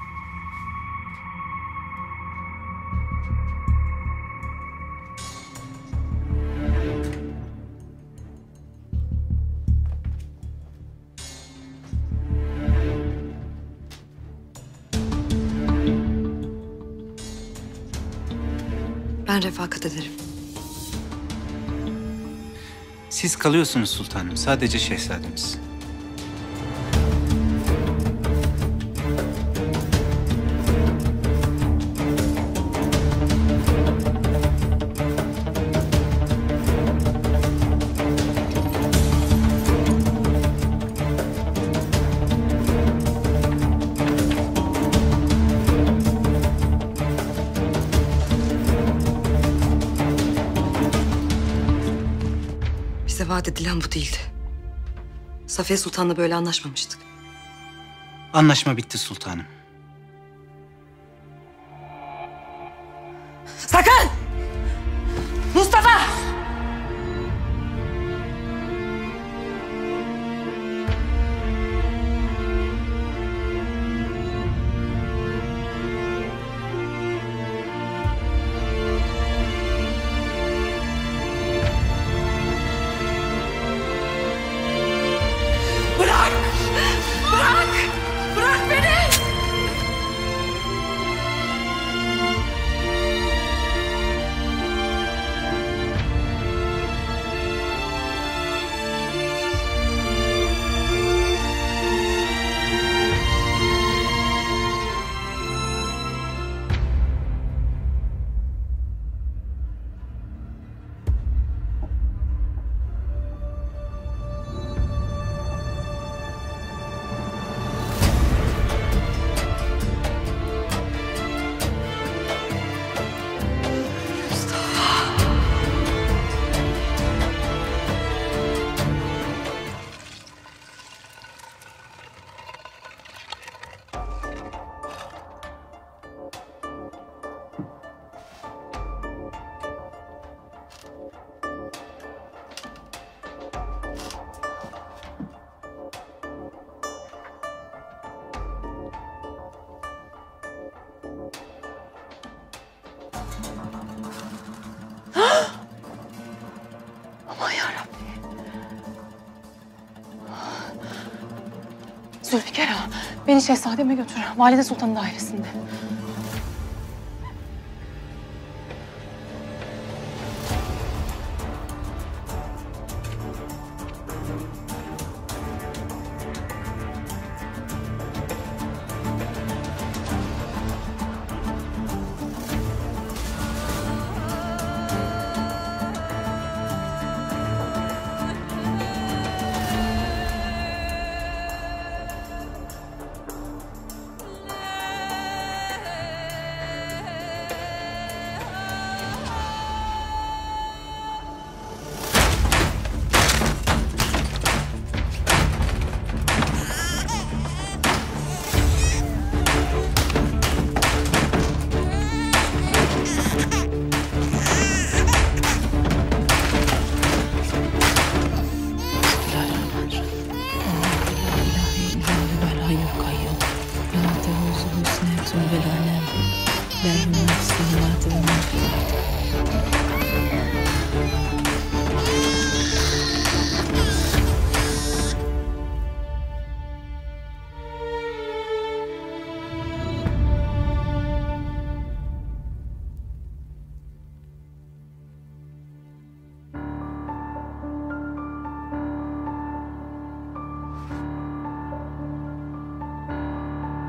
S2: Ben refakat ederim.
S16: Siz kalıyorsunuz sultanım, sadece şehzademiz.
S2: Bize vaat edilen bu değildi. Safiye Sultan'la böyle anlaşmamıştık.
S16: Anlaşma bitti sultanım.
S2: Sakın! Mustafa! Bırak! Bırak! Bırak beni!
S15: Aman yarabbim. Zülfikar ağa, beni şehzademe götür. Valide Sultan'ın dairesinde.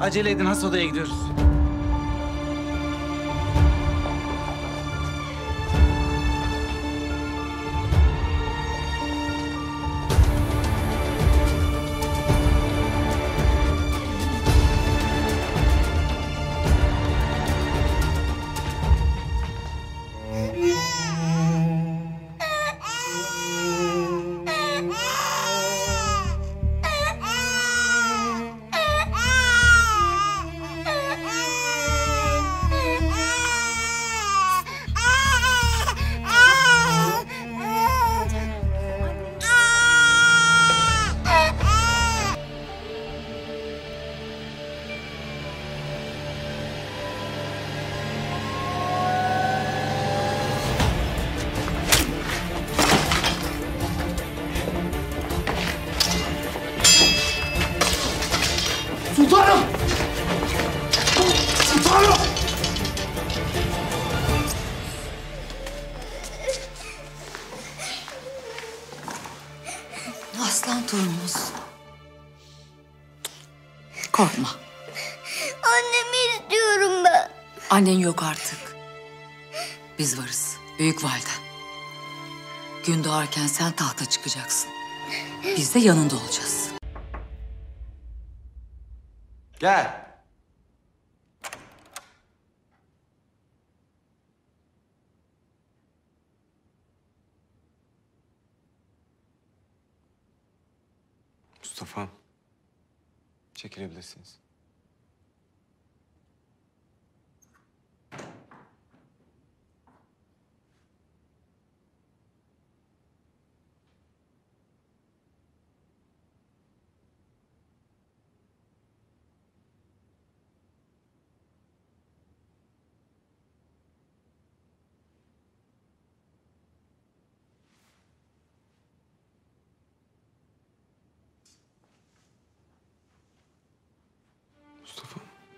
S16: Acele edin, has odaya gidiyoruz.
S10: Sultanım! Sultanım!
S1: Aslan torunumuz. Korkma.
S12: Annemi istiyorum ben.
S1: Annen yok artık. Biz varız. Büyük validen. Gün doğarken sen tahta çıkacaksın. Biz de yanında olacağız.
S16: Gel.
S20: Mustafa, çekilebilirsiniz. Mustafa.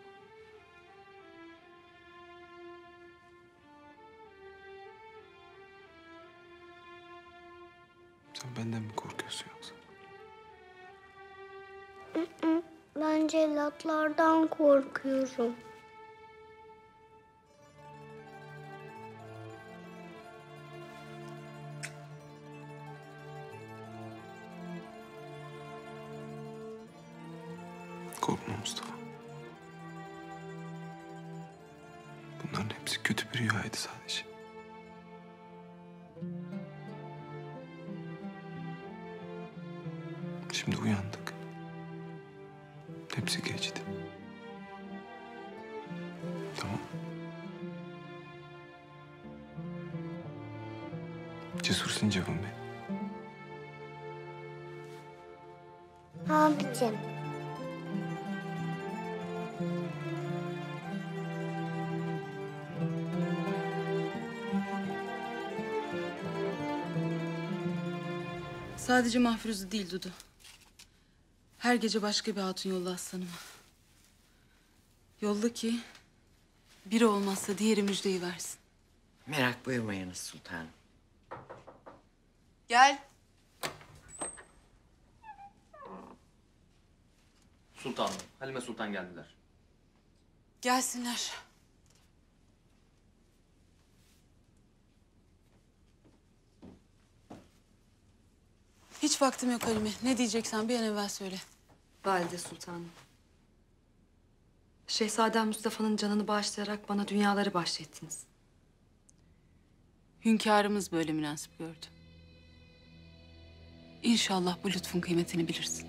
S20: Sen benden mi korkuyorsun yoksa?
S12: Ben cellatlardan korkuyorum.
S20: Korkma Mustafa. Bunların hepsi kötü bir rüyaydı sadece. Şimdi uyandık. Hepsi geçti. Tamam. Cesur sincapım benim.
S12: Abicim.
S4: Sadece Mahfuzu değil Dudu. Her gece başka bir hatun yolla aslanıma. Yolla ki biri olmazsa diğeri müjdeyi versin.
S5: Merak buyurmayınız sultanım.
S4: Gel.
S19: Sultanım, Halime Sultan geldiler.
S4: Gelsinler. Hiç vaktim yok Halime. Ne diyeceksen bir an evvel söyle.
S7: Valide Sultanım. Şehzadem Mustafa'nın canını bağışlayarak bana dünyaları bahşettiniz.
S4: Hünkârımız böyle münasip gördü. İnşallah bu lütfun kıymetini bilirsin.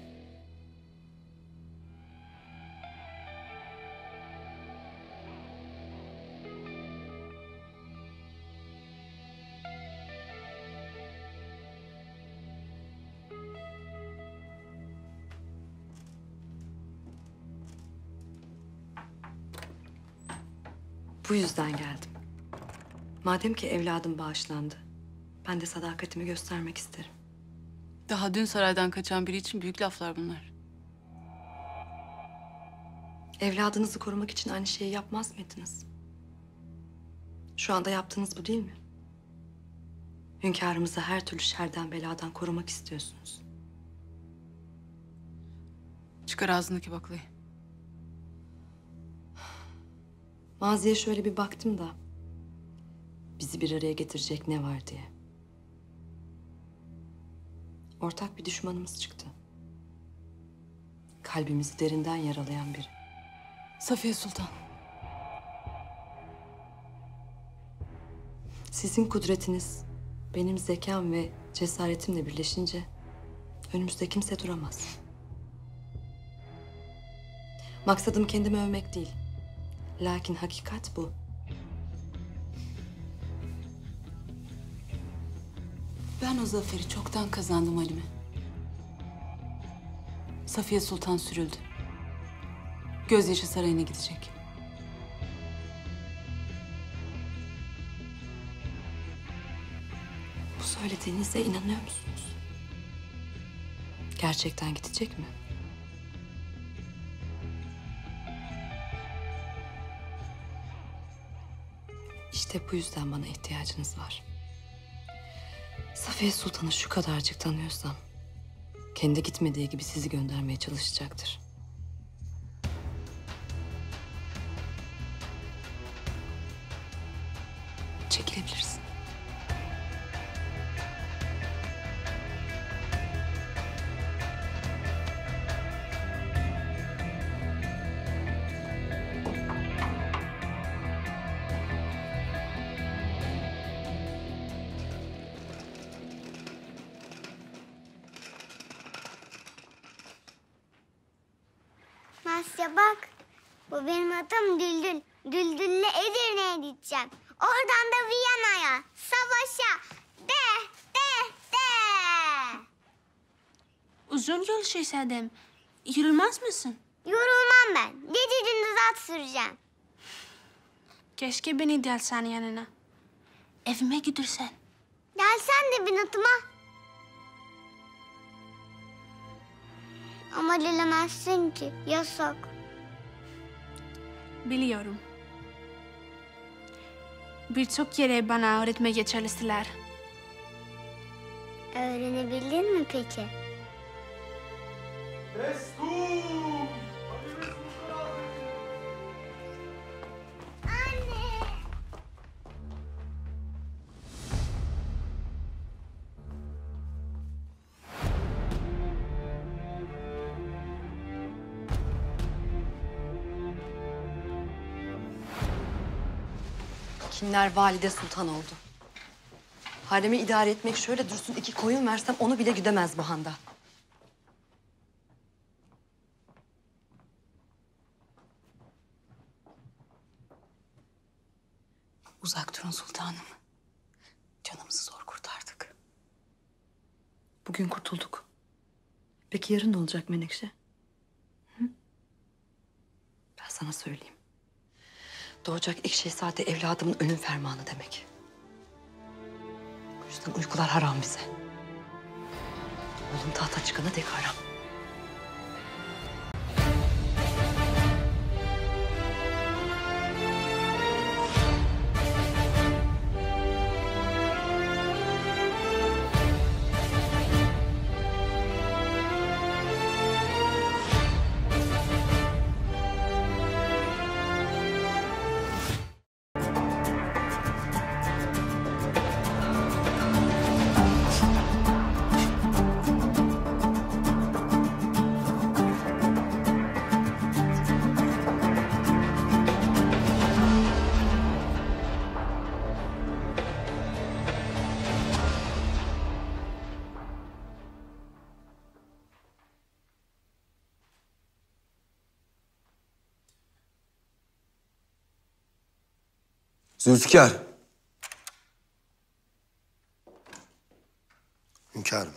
S7: Bu yüzden geldim. Madem ki evladım bağışlandı, ben de sadakatimi göstermek isterim.
S4: Daha dün saraydan kaçan biri için büyük laflar bunlar.
S7: Evladınızı korumak için aynı şeyi yapmaz mıydınız? Şu anda yaptığınız bu değil mi? Hünkârımızı her türlü şerden beladan korumak istiyorsunuz.
S4: Çıkar ağzındaki baklayı.
S7: Maziye şöyle bir baktım da bizi bir araya getirecek ne var diye. Ortak bir düşmanımız çıktı. Kalbimizi derinden yaralayan biri.
S4: Safiye Sultan.
S7: Sizin kudretiniz benim zekam ve cesaretimle birleşince önümüzde kimse duramaz. Maksadım kendimi övmek değil. Lakin hakikat bu.
S4: Ben o zaferi çoktan kazandım Halime. Safiye Sultan sürüldü. Gözyaşı sarayına gidecek.
S7: Bu söylediğinize inanıyor musunuz? Gerçekten gidecek mi? İşte bu yüzden bana ihtiyacınız var. Safiye Sultan'ı şu kadarcık tanıyorsam kendi gitmediği gibi sizi göndermeye çalışacaktır. Çekilebilirsin.
S12: Nasya bak. Bu benim adım Düldül. Düldül'le Edirne'ye gideceğim. Oradan da Viyana'ya, savaşa. De.
S17: Uzun yol şehzadem. Yorulmaz mısın?
S12: Yorulmam ben. Gece gündüz at süreceğim.
S17: Keşke beni de alsan yanına. Evime götürsen.
S12: Gelsen de binatıma. Ama gelemezsin ki. Yasak.
S17: Biliyorum. Birçok yere bana öğretmeye çalıştılar.
S12: Öğrenebildin mi peki?
S7: Kimler valide sultan oldu? Haremi idare etmek şöyle dursun, 2 koyun versem onu bile güdemez bu handa.
S4: Uzak durun sultanım. Canımızı zor kurtardık.
S7: Bugün kurtulduk. Peki yarın ne olacak Menekşe? Hı? Ben sana söyleyeyim. Doğacak ilk şehzade evladımın ölüm fermanı demek. O yüzden uykular haram bize. Oğlum tahta çıkana dek haram.
S21: Zülfikar. Hünkârım.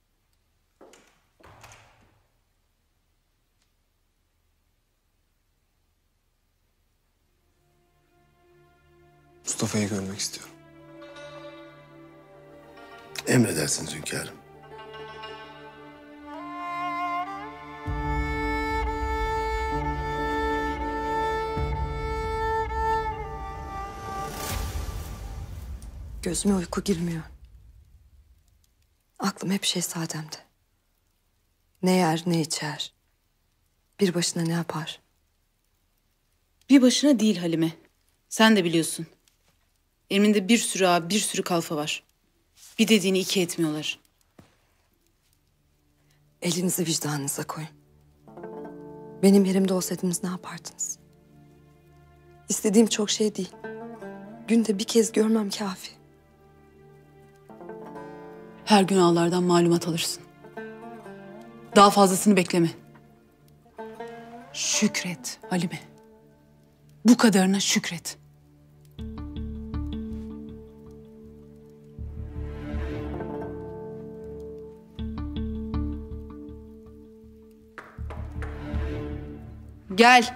S21: Mustafa'yı görmek istiyorum.
S22: Emredersiniz hünkârım.
S7: Gözüme uyku girmiyor. Aklım hep şehzademde. Ne yer ne içer. Bir başına ne yapar?
S4: Bir başına değil Halime. Sen de biliyorsun. Emrinde bir sürü ağa, bir sürü kalfa var. Bir dediğini iki etmiyorlar.
S2: Elinizi vicdanınıza koyun. Benim yerimde olsaydınız ne yapardınız? İstediğim çok şey değil. Günde bir kez görmem kafi.
S4: Her gün ağlardan malumat alırsın. Daha fazlasını bekleme. Şükret Halime. Bu kadarına şükret. Gel.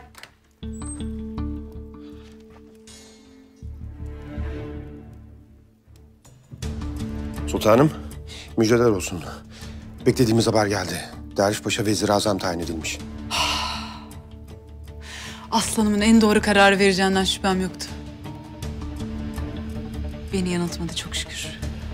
S8: Sultanım, müjdeler olsun. Beklediğimiz haber geldi. Derviş Paşa Vezir-i Azam tayin edilmiş.
S4: Aslanımın en doğru kararı vereceğinden şüphem yoktu. Beni yanıltmadı çok şükür.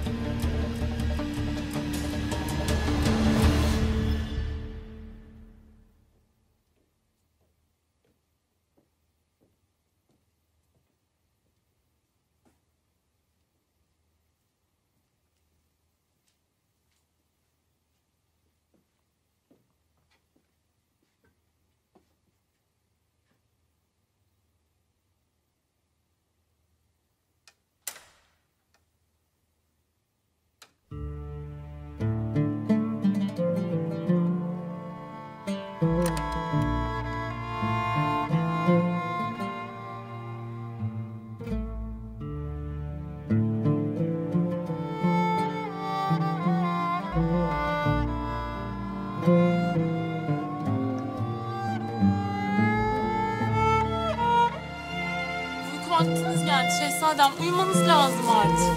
S18: Uyku vaktiniz geldi şehzadem. Uyumanız lazım artık.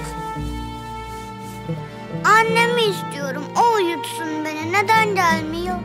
S12: Annemi istiyorum. O uyutsun beni. Neden gelmiyor?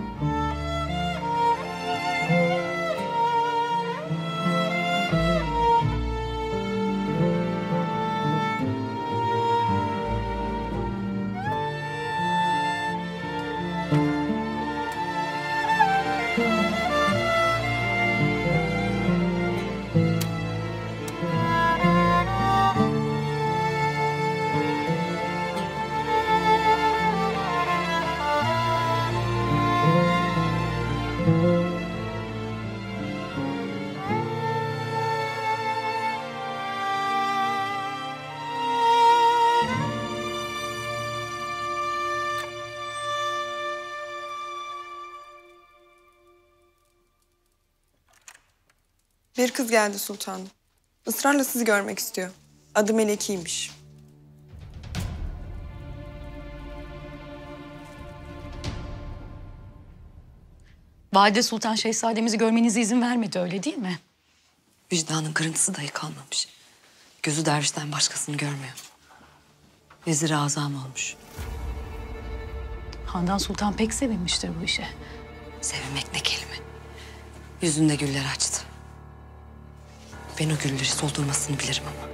S11: Bir kız geldi sultanım. Israrla sizi görmek istiyor. Adı Meleki'ymiş.
S15: Valide Sultan şehzademizi görmenize izin vermedi, öyle değil mi?
S2: Vicdanın kırıntısı dahi kalmamış. Gözü dervişten başkasını görmüyor. Vezir-i Azam olmuş.
S15: Handan Sultan pek sevinmiştir bu işe.
S2: Sevinmek ne kelime. Yüzünde güller açtı. Ben o gülleri soldurmasını bilirim ama.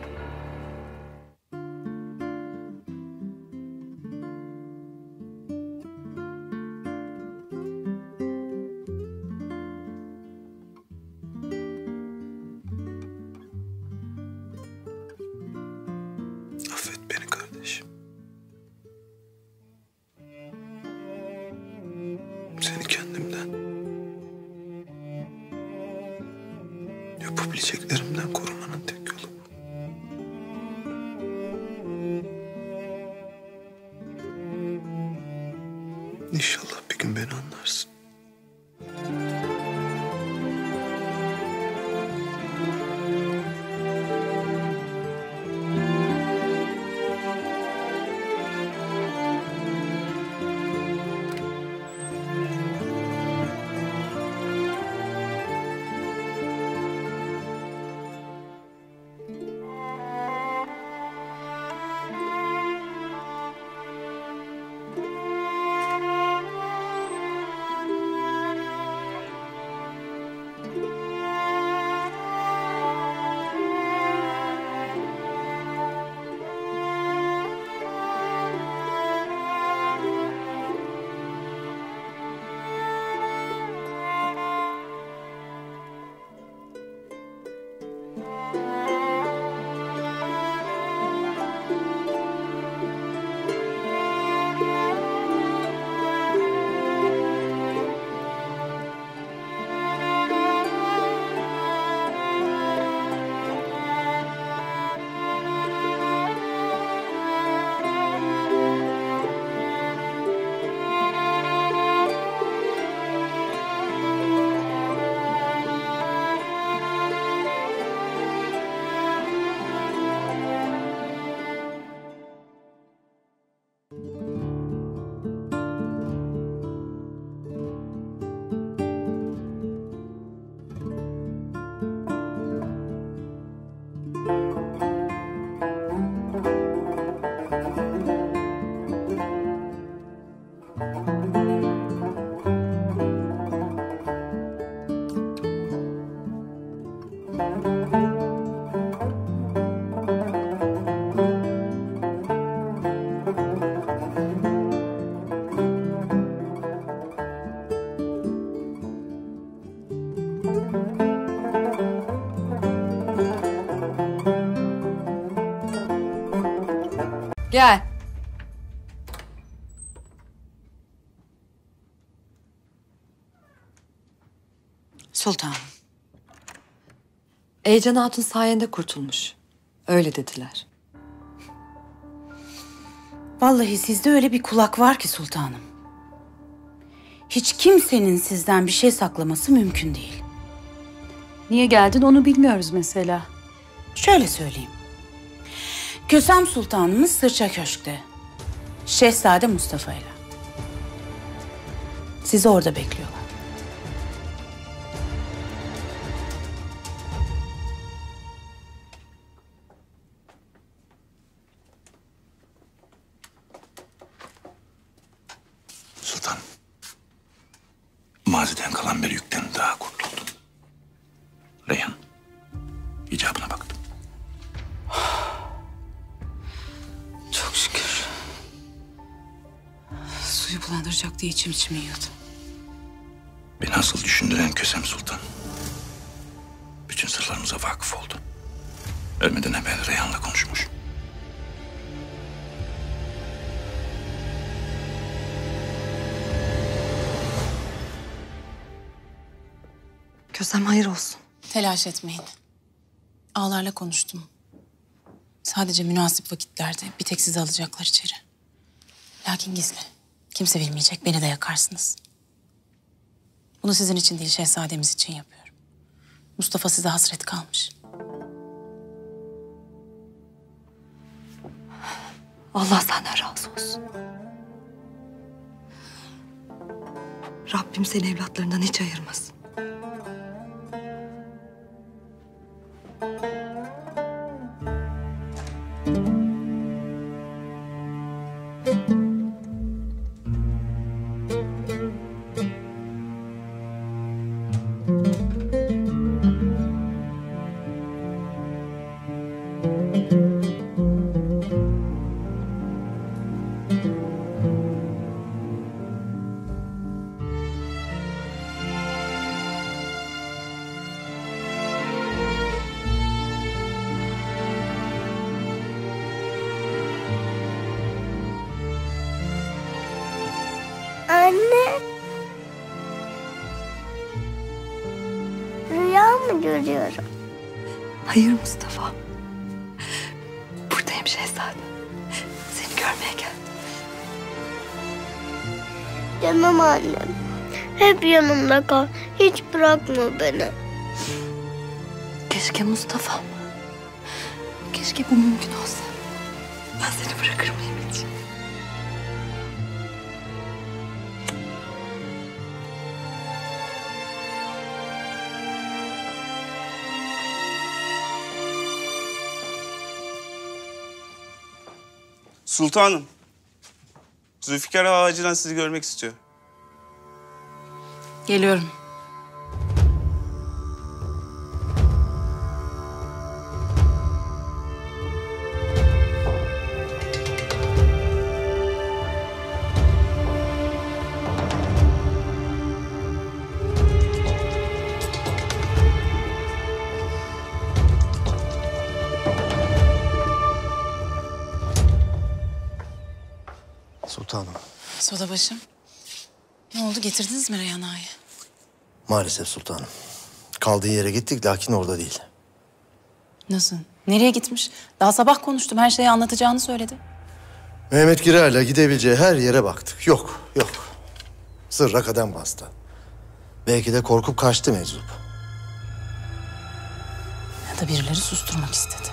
S21: Affet beni kardeşim. Seni kendimden, yapabileceklerimden korumanın tek yolu bu. İnşallah bir gün beni anlarsın.
S2: Gel.
S1: Sultanım.
S7: Eycan Hatun sayende kurtulmuş. Öyle dediler.
S4: Vallahi sizde öyle bir kulak var ki sultanım. Hiç kimsenin sizden bir şey saklaması mümkün değil.
S15: Niye geldin onu bilmiyoruz mesela.
S4: Şöyle söyleyeyim. Kösem Sultanımız Sırça Köşk'te. Şehzade Mustafa ile. Sizi orada bekliyorlar.
S21: Sultanım. Maziden kalan bir yükten daha kurtuldum. Reyhan. icabına baktım.
S4: Çok şükür. Suyu bulandıracak diye içim yiyordu.
S21: Beni asıl düşündüren Kösem Sultan. Bütün sırlarımıza vakıf oldu. Ölmeden evvel Reyhan'la konuşmuş.
S7: Kösem hayır olsun.
S6: Telaş etmeyin. Ağlarla konuştum. Sadece münasip vakitlerde bir tek sizi alacaklar içeri. Lakin gizli. Kimse bilmeyecek, beni de yakarsınız. Bunu sizin için değil, şehzademiz için yapıyorum. Mustafa size hasret kalmış.
S7: Allah senden razı olsun. Rabbim seni evlatlarından hiç ayırmasın.
S12: Anne. Rüya mı görüyorum?
S7: Hayır Mustafa. Buradayım şehzadem. Seni görmeye geldim.
S12: Canım annem. Hep yanımda kal. Hiç bırakma beni.
S7: Keşke Mustafa'm. Keşke bu mümkün olsa. Ben seni bırakır mıyım hiç?
S13: Sultanım. Zülfikar Ağa acilen sizi görmek istiyor.
S6: Geliyorum.
S22: Sultanım.
S6: Sodabaşım. Ne oldu, getirdiniz mi Reyhan Ağa'yı?
S22: Maalesef sultanım. Kaldığı yere gittik lakin orada değil.
S6: Nasıl? Nereye gitmiş? Daha sabah konuştum, her şeyi anlatacağını söyledi.
S22: Mehmet Girer'le gidebileceği her yere baktık. Yok, yok. Sırra kadem bastı. Belki de korkup kaçtı meczup.
S6: Ya da birileri susturmak istedi.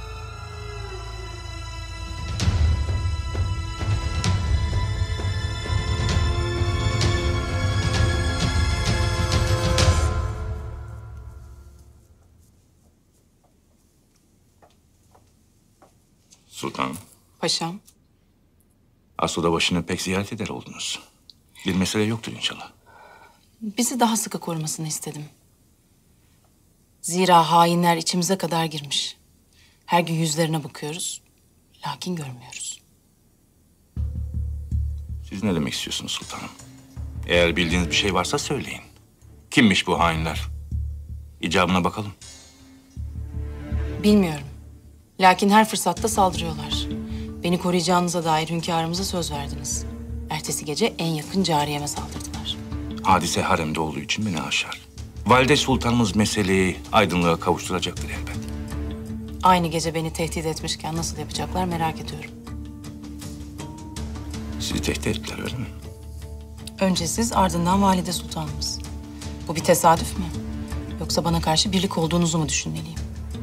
S21: Sultanım.
S6: Paşam.
S21: Aslında başını pek ziyaret eder oldunuz. Bir mesele yoktur inşallah.
S6: Bizi daha sıkı korumasını istedim. Zira hainler içimize kadar girmiş. Her gün yüzlerine bakıyoruz, lakin görmüyoruz.
S21: Siz ne demek istiyorsunuz sultanım? Eğer bildiğiniz bir şey varsa söyleyin. Kimmiş bu hainler? İcabına bakalım.
S6: Bilmiyorum. Lakin her fırsatta saldırıyorlar. Beni koruyacağınıza dair hünkârımıza söz verdiniz. Ertesi gece en yakın cariyeme saldırdılar.
S21: Hadise haremde olduğu için beni aşar. Valide Sultanımız meseleyi aydınlığa kavuşturacaktır elbet.
S6: Aynı gece beni tehdit etmişken nasıl yapacaklar merak ediyorum.
S21: Sizi tehdit ettiler öyle mi?
S6: Önce siz, ardından Valide Sultanımız. Bu bir tesadüf mü? Yoksa bana karşı birlik olduğunuzu mu düşünmeliyim?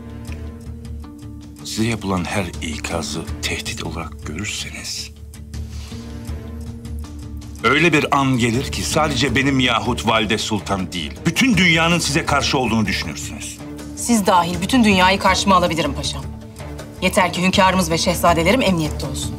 S21: Size yapılan her ikazı tehdit olarak görürseniz... öyle bir an gelir ki sadece benim yahut Valide Sultan değil, bütün dünyanın size karşı olduğunu düşünürsünüz.
S6: Siz dahil bütün dünyayı karşıma alabilirim paşam. Yeter ki hünkârımız ve şehzadelerim emniyette olsun.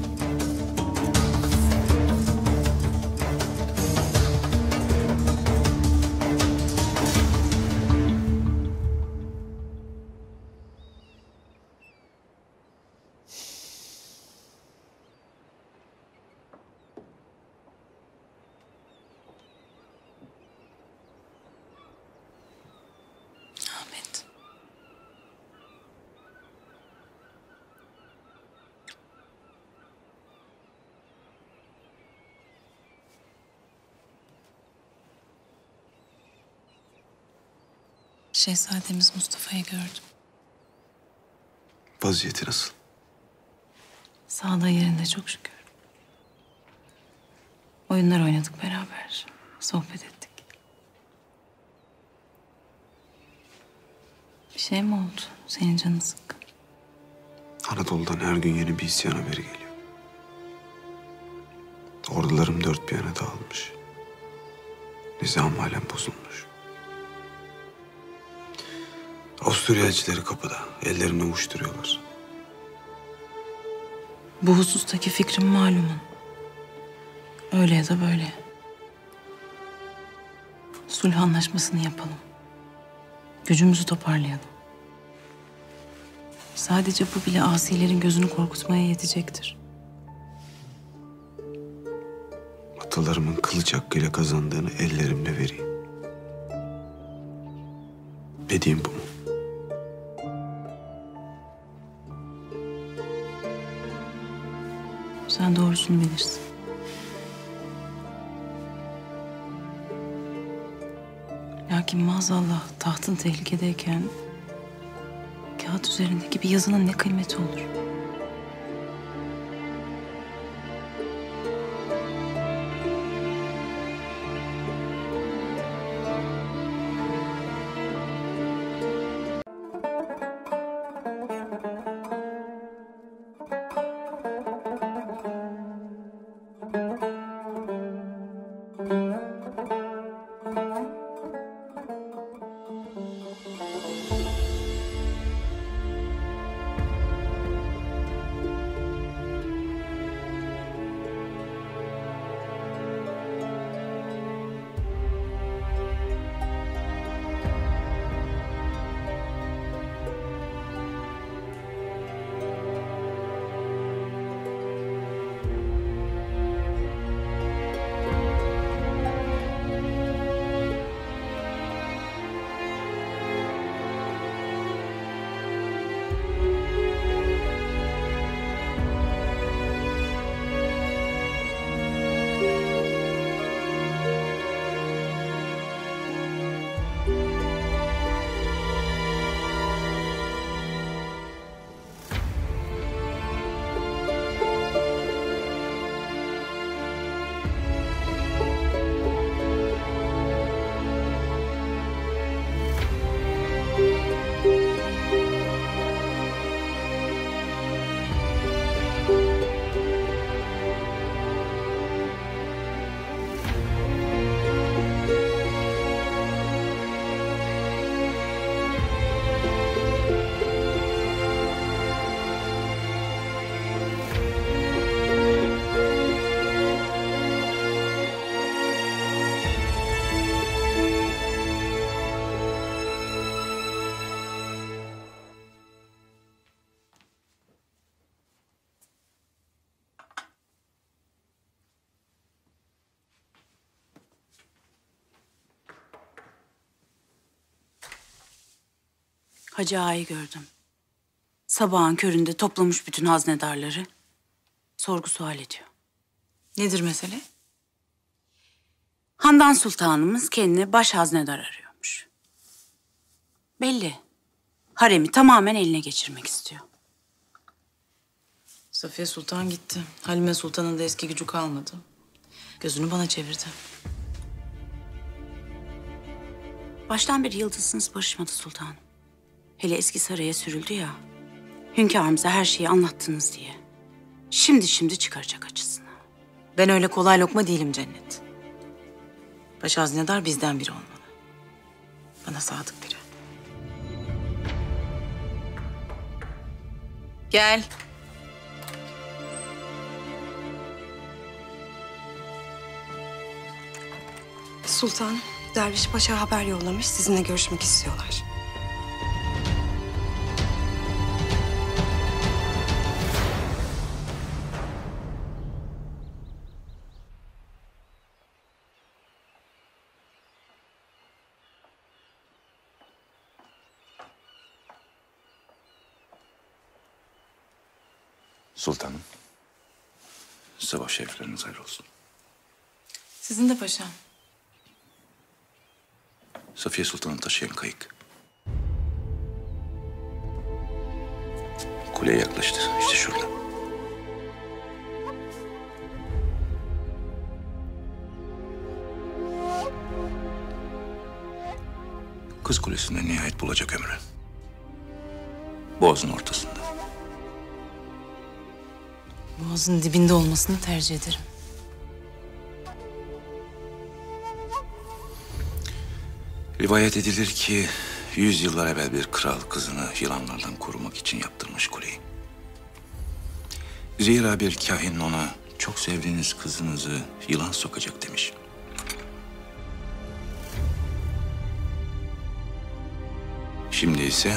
S6: Şehzademiz Mustafa'yı gördüm.
S20: Vaziyeti nasıl?
S6: Sağlığı yerinde çok şükür. Oyunlar oynadık beraber. Sohbet ettik. Bir şey mi oldu? Senin canın sıkkın.
S20: Anadolu'dan her gün yeni bir isyan haberi geliyor. Ordularım dört bir yana dağılmış. Nizam halen bozulmuş. Avusturya elçileri kapıda. Ellerini ovuşturuyorlar.
S6: Bu husustaki fikrim malumun. Öyle ya da böyle. Sulh anlaşmasını yapalım. Gücümüzü toparlayalım. Sadece bu bile asilerin gözünü korkutmaya yetecektir.
S20: Atalarımın kılıç hakkıyla kazandığını ellerimle vereyim. Dediğim bu mu?
S6: Sen doğrusunu bilirsin. Lakin maazallah tahtın tehlikedeyken kağıt üzerindeki bir yazının ne kıymeti olur?
S15: Hacı Ağa'yı gördüm. Sabahın köründe toplamış bütün haznedarları.
S4: sorgu sual ediyor. Nedir mesele? Handan Sultanımız kendine baş haznedar arıyormuş. Belli. Haremi tamamen eline geçirmek istiyor.
S6: Safiye Sultan gitti. Halime Sultan'ın da eski gücü kalmadı. Gözünü bana çevirdi.
S4: Baştan beri yıldızınız barışmadı sultanım. Hele eski saraya sürüldü ya. Hünkârımıza her şeyi anlattınız diye. Şimdi çıkaracak açısını.
S6: Ben öyle kolay lokma değilim Cennet. Baş haznedar bizden biri olmalı. Bana sadık biri. Gel.
S7: Sultan, Derviş Paşa haber yollamış. Sizinle görüşmek istiyorlar.
S21: Sultanım, sabah şerifleriniz hayırlı olsun.
S6: Sizin de paşam.
S21: Safiye Sultan'ı taşıyan kayık. Kuleye yaklaştı. İşte şurada. Kız Kulesi'nde nihayet bulacak ömrü. Boğazın ortasında.
S6: Boğazın dibinde olmasını tercih ederim.
S21: Rivayet edilir ki 100 yıllar evvel bir kral kızını yılanlardan korumak için yaptırmış kuleyi. Zira bir kahin ona çok sevdiğiniz kızınızı yılan sokacak demiş. Şimdi ise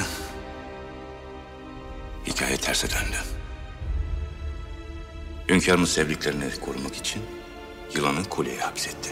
S21: hikaye terse döndü. Hünkârımız sevdiklerini korumak için yılanı kuleye hapsetti.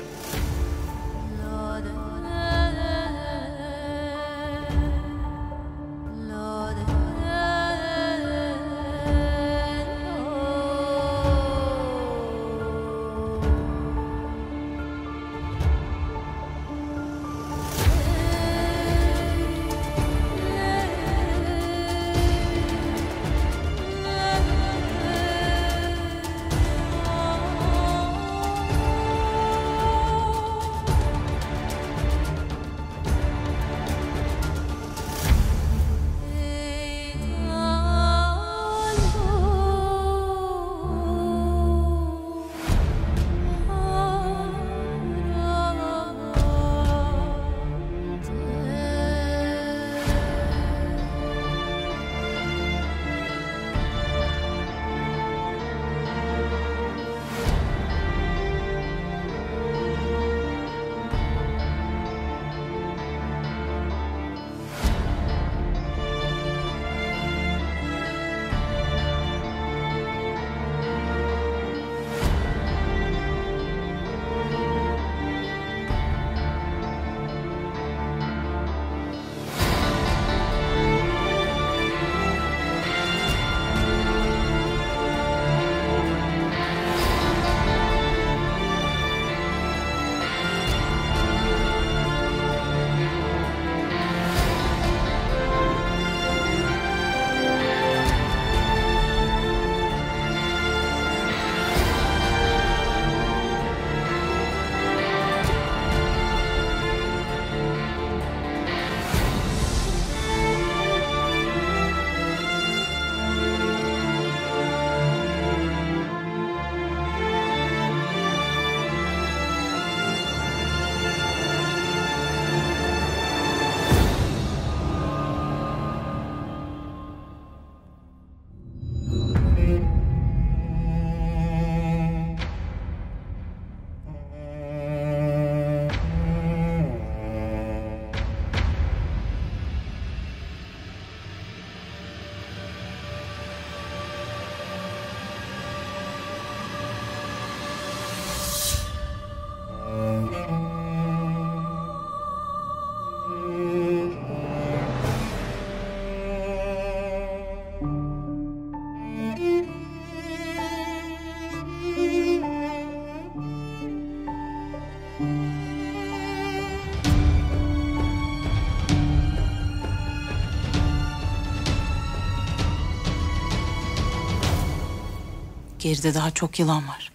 S6: Geride daha çok yılan var.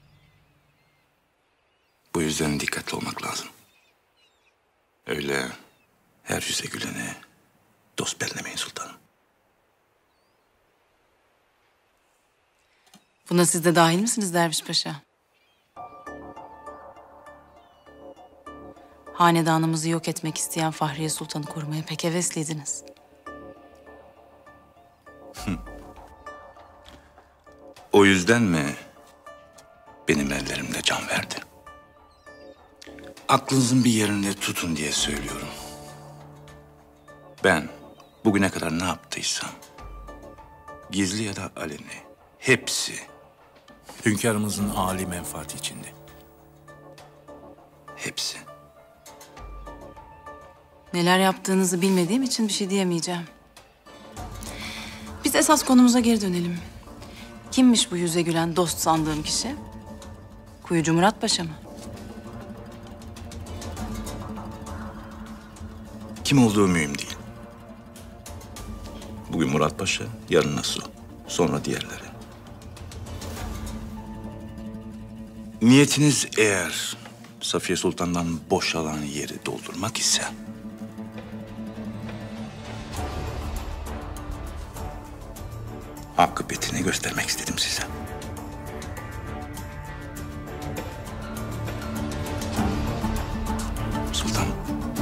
S21: Bu yüzden dikkatli olmak lazım. Öyle her yüze güleni dost bellemeyin sultanım.
S6: Buna siz de dahil misiniz Derviş Paşa? Hanedanımızı yok etmek isteyen Fahriye Sultan'ı korumaya pek hevesliydiniz.
S21: O yüzden mi benim ellerimde can verdi? Aklınızın bir yerinde tutun diye söylüyorum. Ben bugüne kadar ne yaptıysam, gizli ya da aleni, hepsi
S9: hünkârımızın âli menfaati içinde.
S21: Hepsi.
S6: Neler yaptığınızı bilmediğim için bir şey diyemeyeceğim. Biz esas konumuza geri dönelim. Kimmiş bu yüze gülen dost sandığım kişi? Kuyucu Murat Paşa mı?
S21: Kim olduğu mühim değil. Bugün Murat Paşa, yarın Nasuh, sonra diğerleri. Niyetiniz eğer Safiye Sultan'dan boşalan yeri doldurmak ise... akıbetini göstermek istedim size. Sultanım.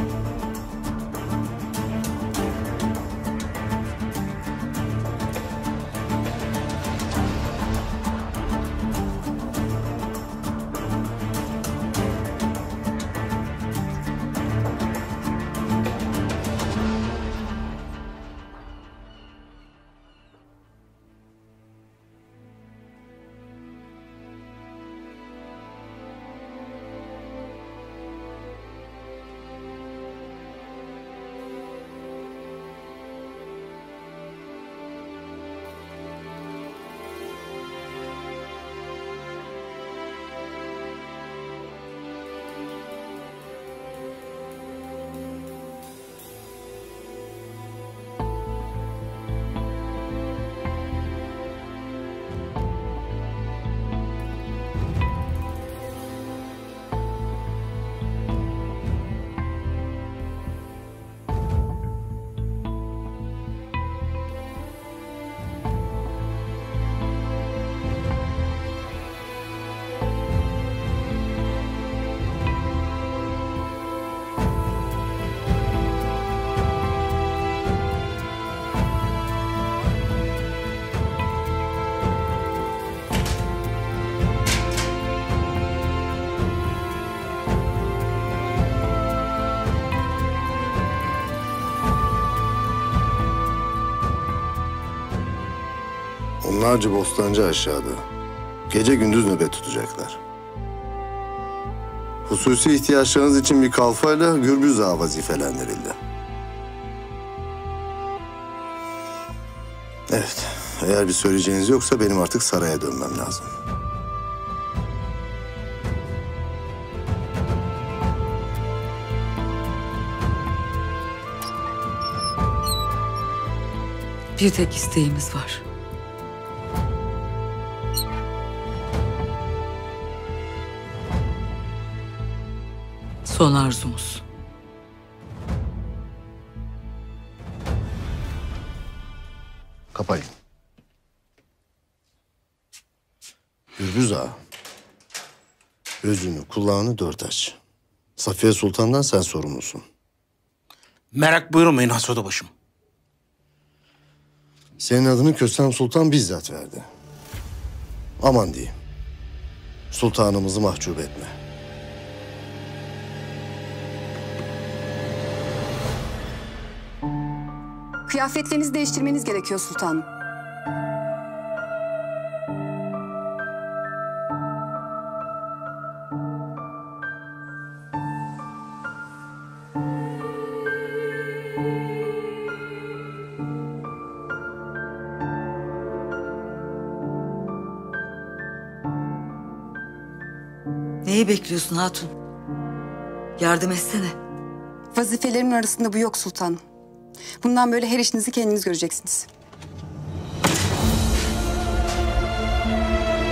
S22: Onlarca bostancı aşağıda. Gece gündüz nöbet tutacaklar. Hususi ihtiyaçlarınız için bir kalfayla Gürbüz Ağa vazifelendirildi. Evet, eğer bir söyleyeceğiniz yoksa benim artık saraya dönmem lazım.
S1: Bir tek isteğimiz var. Son arzumuz.
S22: Kapayın. Gürbüz Ağa, gözünü kulağını dört aç. Safiye Sultan'dan sen sorumlusun.
S9: Merak buyurmayın Hasodabaşım.
S22: Senin adını Kösem Sultan bizzat verdi. Aman diyeyim. Sultanımızı mahcup etme.
S14: Kıyafetlerinizi değiştirmeniz gerekiyor sultanım.
S1: Neyi bekliyorsun hatun? Yardım etsene.
S14: Vazifelerimin arasında bu yok sultanım. Bundan böyle her işinizi kendiniz göreceksiniz.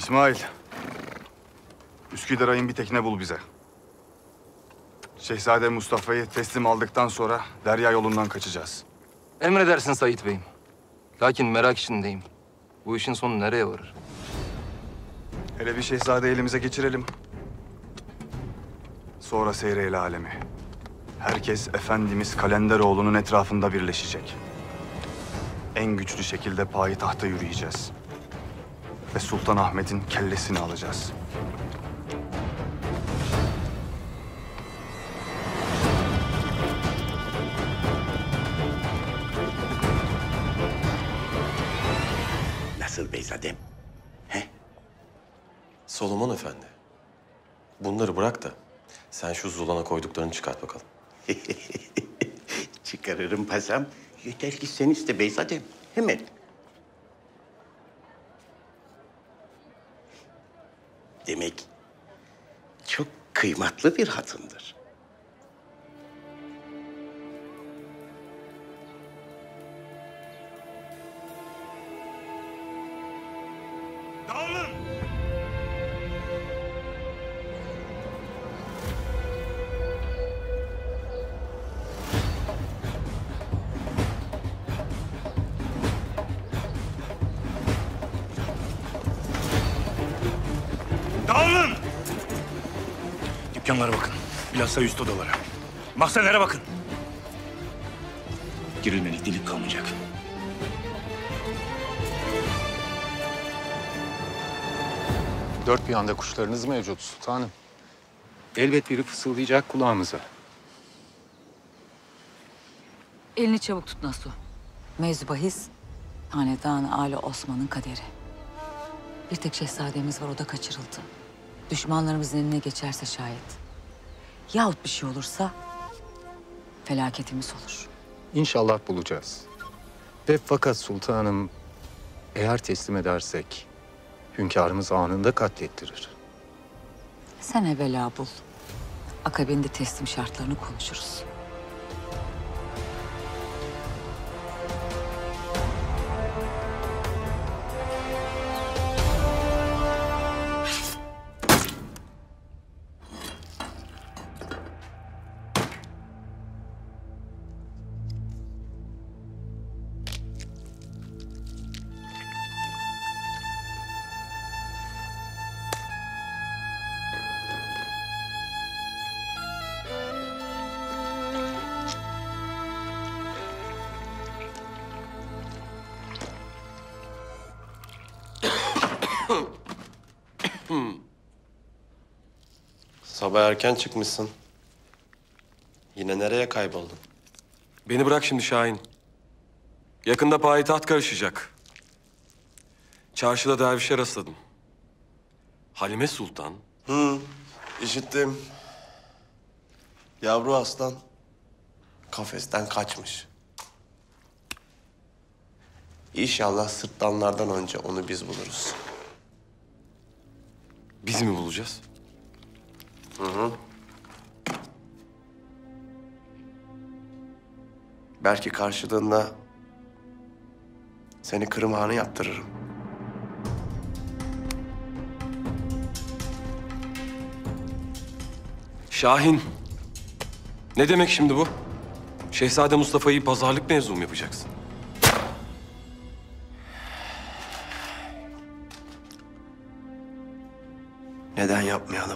S3: İsmail. Üsküdar'a in bir tekne bul bize. Şehzade Mustafa'yı teslim aldıktan sonra Derya yolundan kaçacağız.
S10: Emredersin Sait Bey'im. Lakin merak içindeyim. Bu işin sonu nereye varır?
S3: Hele bir şehzade elimize geçirelim. Sonra seyreyle alemi. Herkes Efendimiz Kalenderoğlu'nun etrafında birleşecek. En güçlü şekilde payitahta yürüyeceğiz. Ve Sultan Ahmet'in kellesini alacağız.
S23: Nasıl beyzadem?
S24: Solomon Efendi. Bunları bırak da sen şu zulana koyduklarını çıkart bakalım.
S23: Çıkarırım pasam. Yeter ki sen iste beyzadem. Hemen. Demek çok kıymetli bir hatındır.
S3: Dağılın!
S9: Dağılın! Dükkanlara bakın. Bilhassa üst odalara. Mahzenlere bakın. Girilmelik delik kalmayacak.
S20: Dört bir yanda kuşlarınız mevcut sultanım. Elbet biri fısıldayacak kulağımıza.
S1: Elini çabuk tut Nasuh. Mevzu bahis Hanedan-ı Ali Osman'ın kaderi. Bir tek şehzademiz var, o da kaçırıldı. Düşmanlarımızın eline geçerse şayet. Yahut bir şey olursa felaketimiz olur.
S20: İnşallah bulacağız. Ve fakat sultanım, eğer teslim edersek hünkârımız anında katlettirir.
S1: Sen evvela bul. Akabinde teslim şartlarını konuşuruz.
S24: Sabah erken çıkmışsın. Yine nereye kayboldun?
S25: Beni bırak şimdi Şahin. Yakında payitaht karışacak. Çarşıda dervişe rastladım. Halime Sultan.
S24: İşittim. Yavru aslan kafesten kaçmış. İnşallah sırtlanlardan önce onu biz buluruz.
S25: Biz mi bulacağız?
S24: Hı. Belki karşılığında seni Kırım Hanı yaptırırım.
S25: Şahin. Ne demek şimdi bu? Şehzade Mustafa'yı pazarlık mevzu mu yapacaksın?
S24: Neden yapmayalım?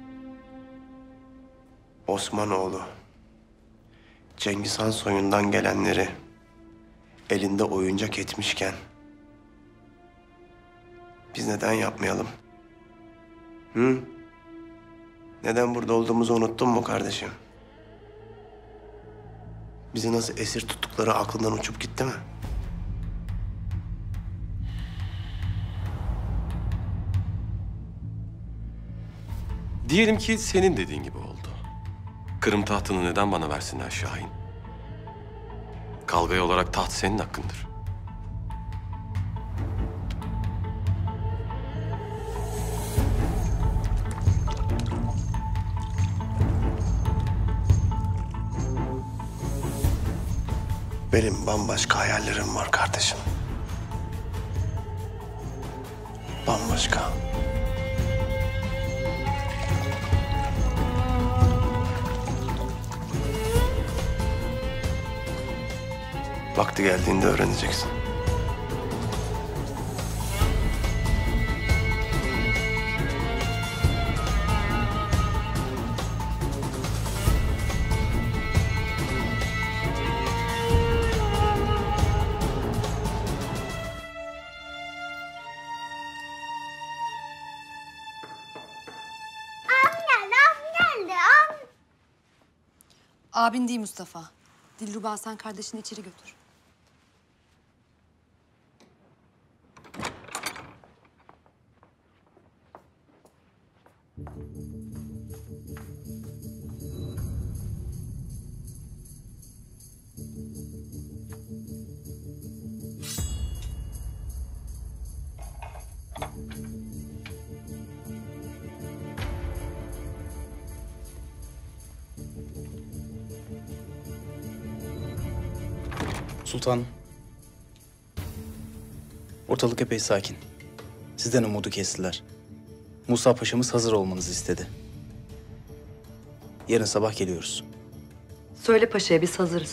S24: Osmanoğlu, Cengiz Han soyundan gelenleri elinde oyuncak etmişken biz neden yapmayalım? Hı? Neden burada olduğumuzu unuttun mu kardeşim? Bizi nasıl esir tuttukları aklından uçup gitti mi?
S25: Diyelim ki senin dediğin gibi oldu. Kırım tahtını neden bana versinler Şahin? Kalgay olarak taht senin hakkındır.
S24: Benim bambaşka hayallerim var kardeşim. bambaşka. Vakti geldiğinde öğreneceksin.
S7: Abin değil Mustafa. Dilruba, sen kardeşini içeri götür.
S5: Sultanım. Ortalık epey sakin. Sizden umudu kestiler. Musa Paşa'mız hazır olmanızı istedi. Yarın sabah geliyoruz.
S7: Söyle paşaya, biz hazırız.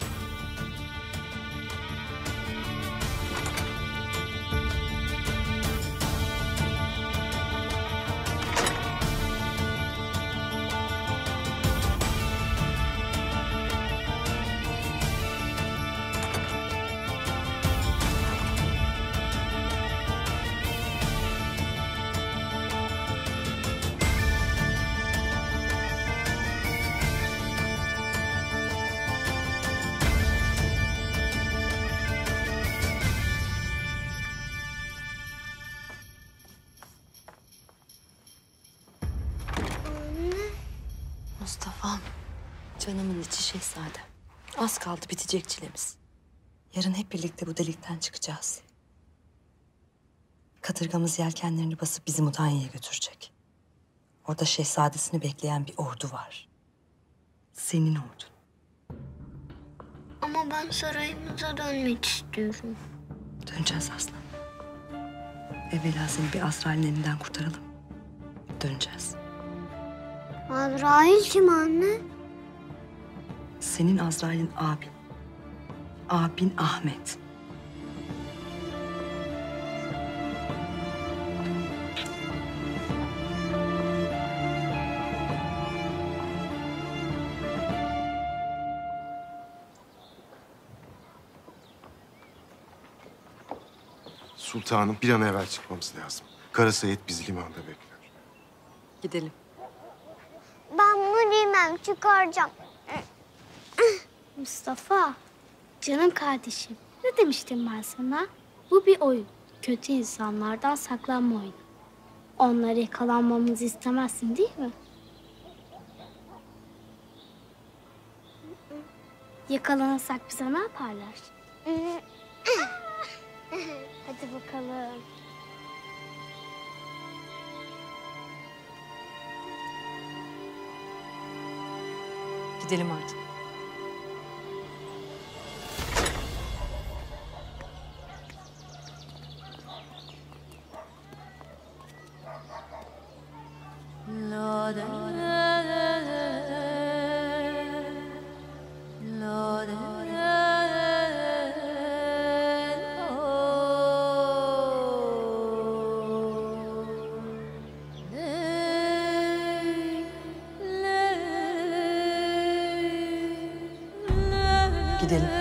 S2: Mustafa'm, canımın içi şehzadem. Az kaldı bitecek çilemiz. Yarın hep birlikte bu delikten çıkacağız. Kadırgamız yelkenlerini basıp bizi Mudanya'ya götürecek. Orada şehzadesini bekleyen bir ordu var. Senin ordun.
S12: Ama ben sarayımıza dönmek istiyorum.
S2: Döneceğiz aslan. Evvela seni bir Azrail'in elinden kurtaralım. Döneceğiz.
S12: Azrail kim anne?
S2: Senin Azrail'in abin. Abin Ahmet.
S24: Sultanım, bir an evvel çıkmamız lazım. Kara Seyit bizi limanda bekliyor.
S2: Gidelim.
S12: Ben bunu giymem, çıkaracağım.
S8: Mustafa, canım kardeşim. Ne demiştim ben sana? Bu bir oyun. Kötü insanlardan saklanma oyunu. Onlara yakalanmamızı istemezsin değil mi? Yakalanırsak bize ne yaparlar? Hadi bakalım.
S2: Gidelim artık. Gidelim.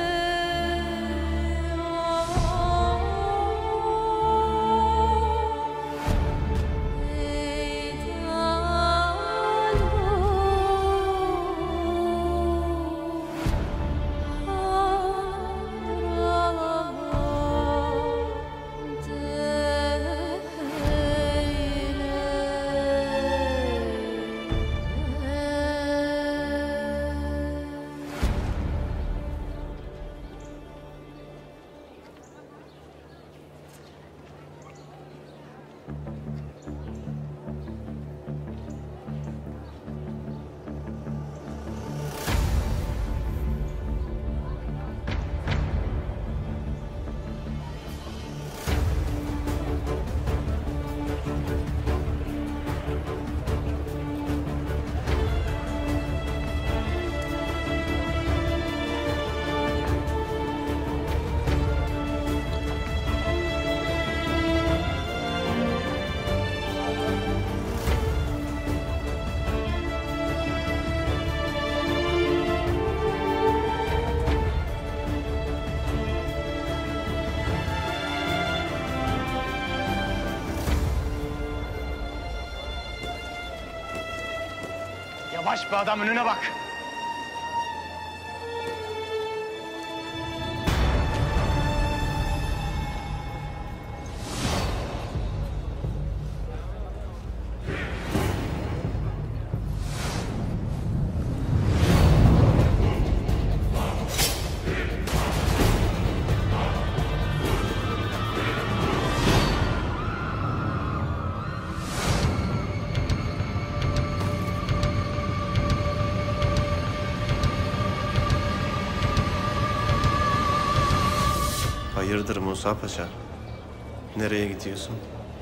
S20: Baş bir adam önüne bak.
S24: Hayırdır Musa Paşa? Nereye gidiyorsun?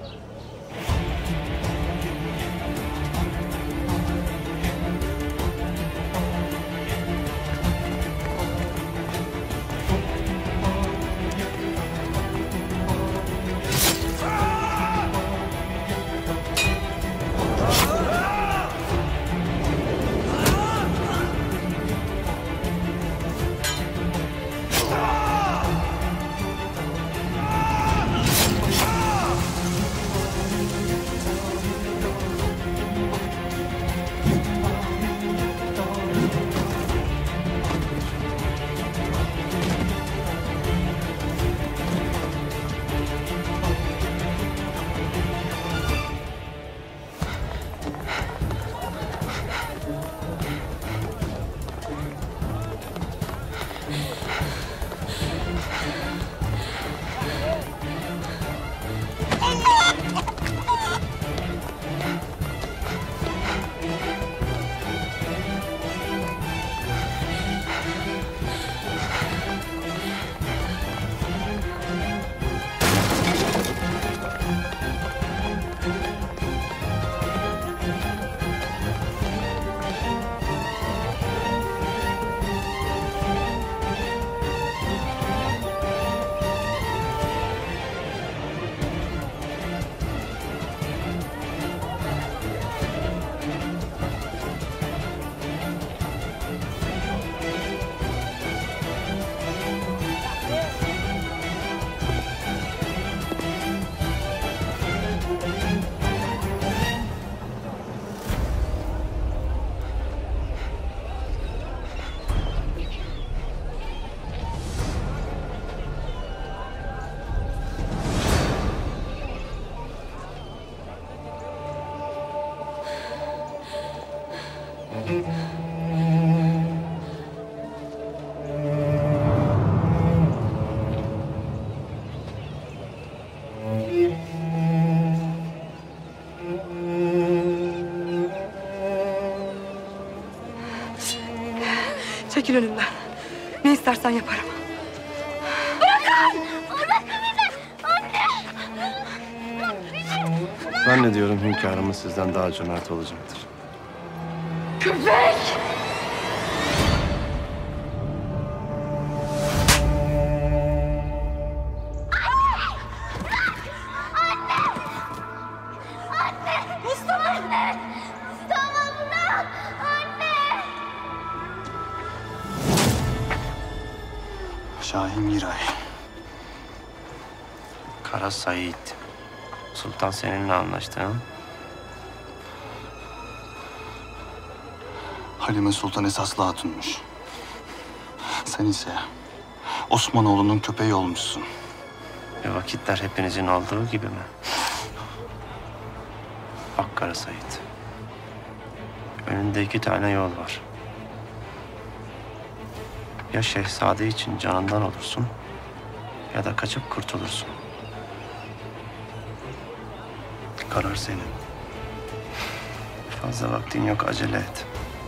S2: Çekil önümden. Ne istersen yaparım.
S12: Bırakın! Bırakın beni! Anne!
S24: Ben ne diyorum hünkârımız sizden daha cömert olacaktır.
S2: Köpek!
S12: Mustafa! Anne! Mustafa bırak! Anne!
S5: Şahin Miray.
S24: Kara Sait. Sultan seninle anlaştı ha?
S3: Halime Sultan esaslı hatunmuş. Sen ise Osmanoğlu'nun köpeği olmuşsun.
S24: Bir vakitler hepinizin olduğu gibi mi? Bak Kara Sait. Önünde 2 tane yol var. Ya şehzade için canından olursun ya da kaçıp kurtulursun. Karar senin. Fazla vaktin yok, acele et.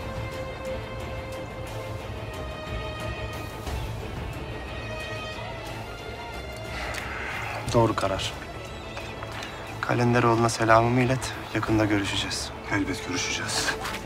S24: Doğru karar. Kalenderoğlu'na selamımı ilet. Yakında görüşeceğiz.
S3: Elbet görüşeceğiz.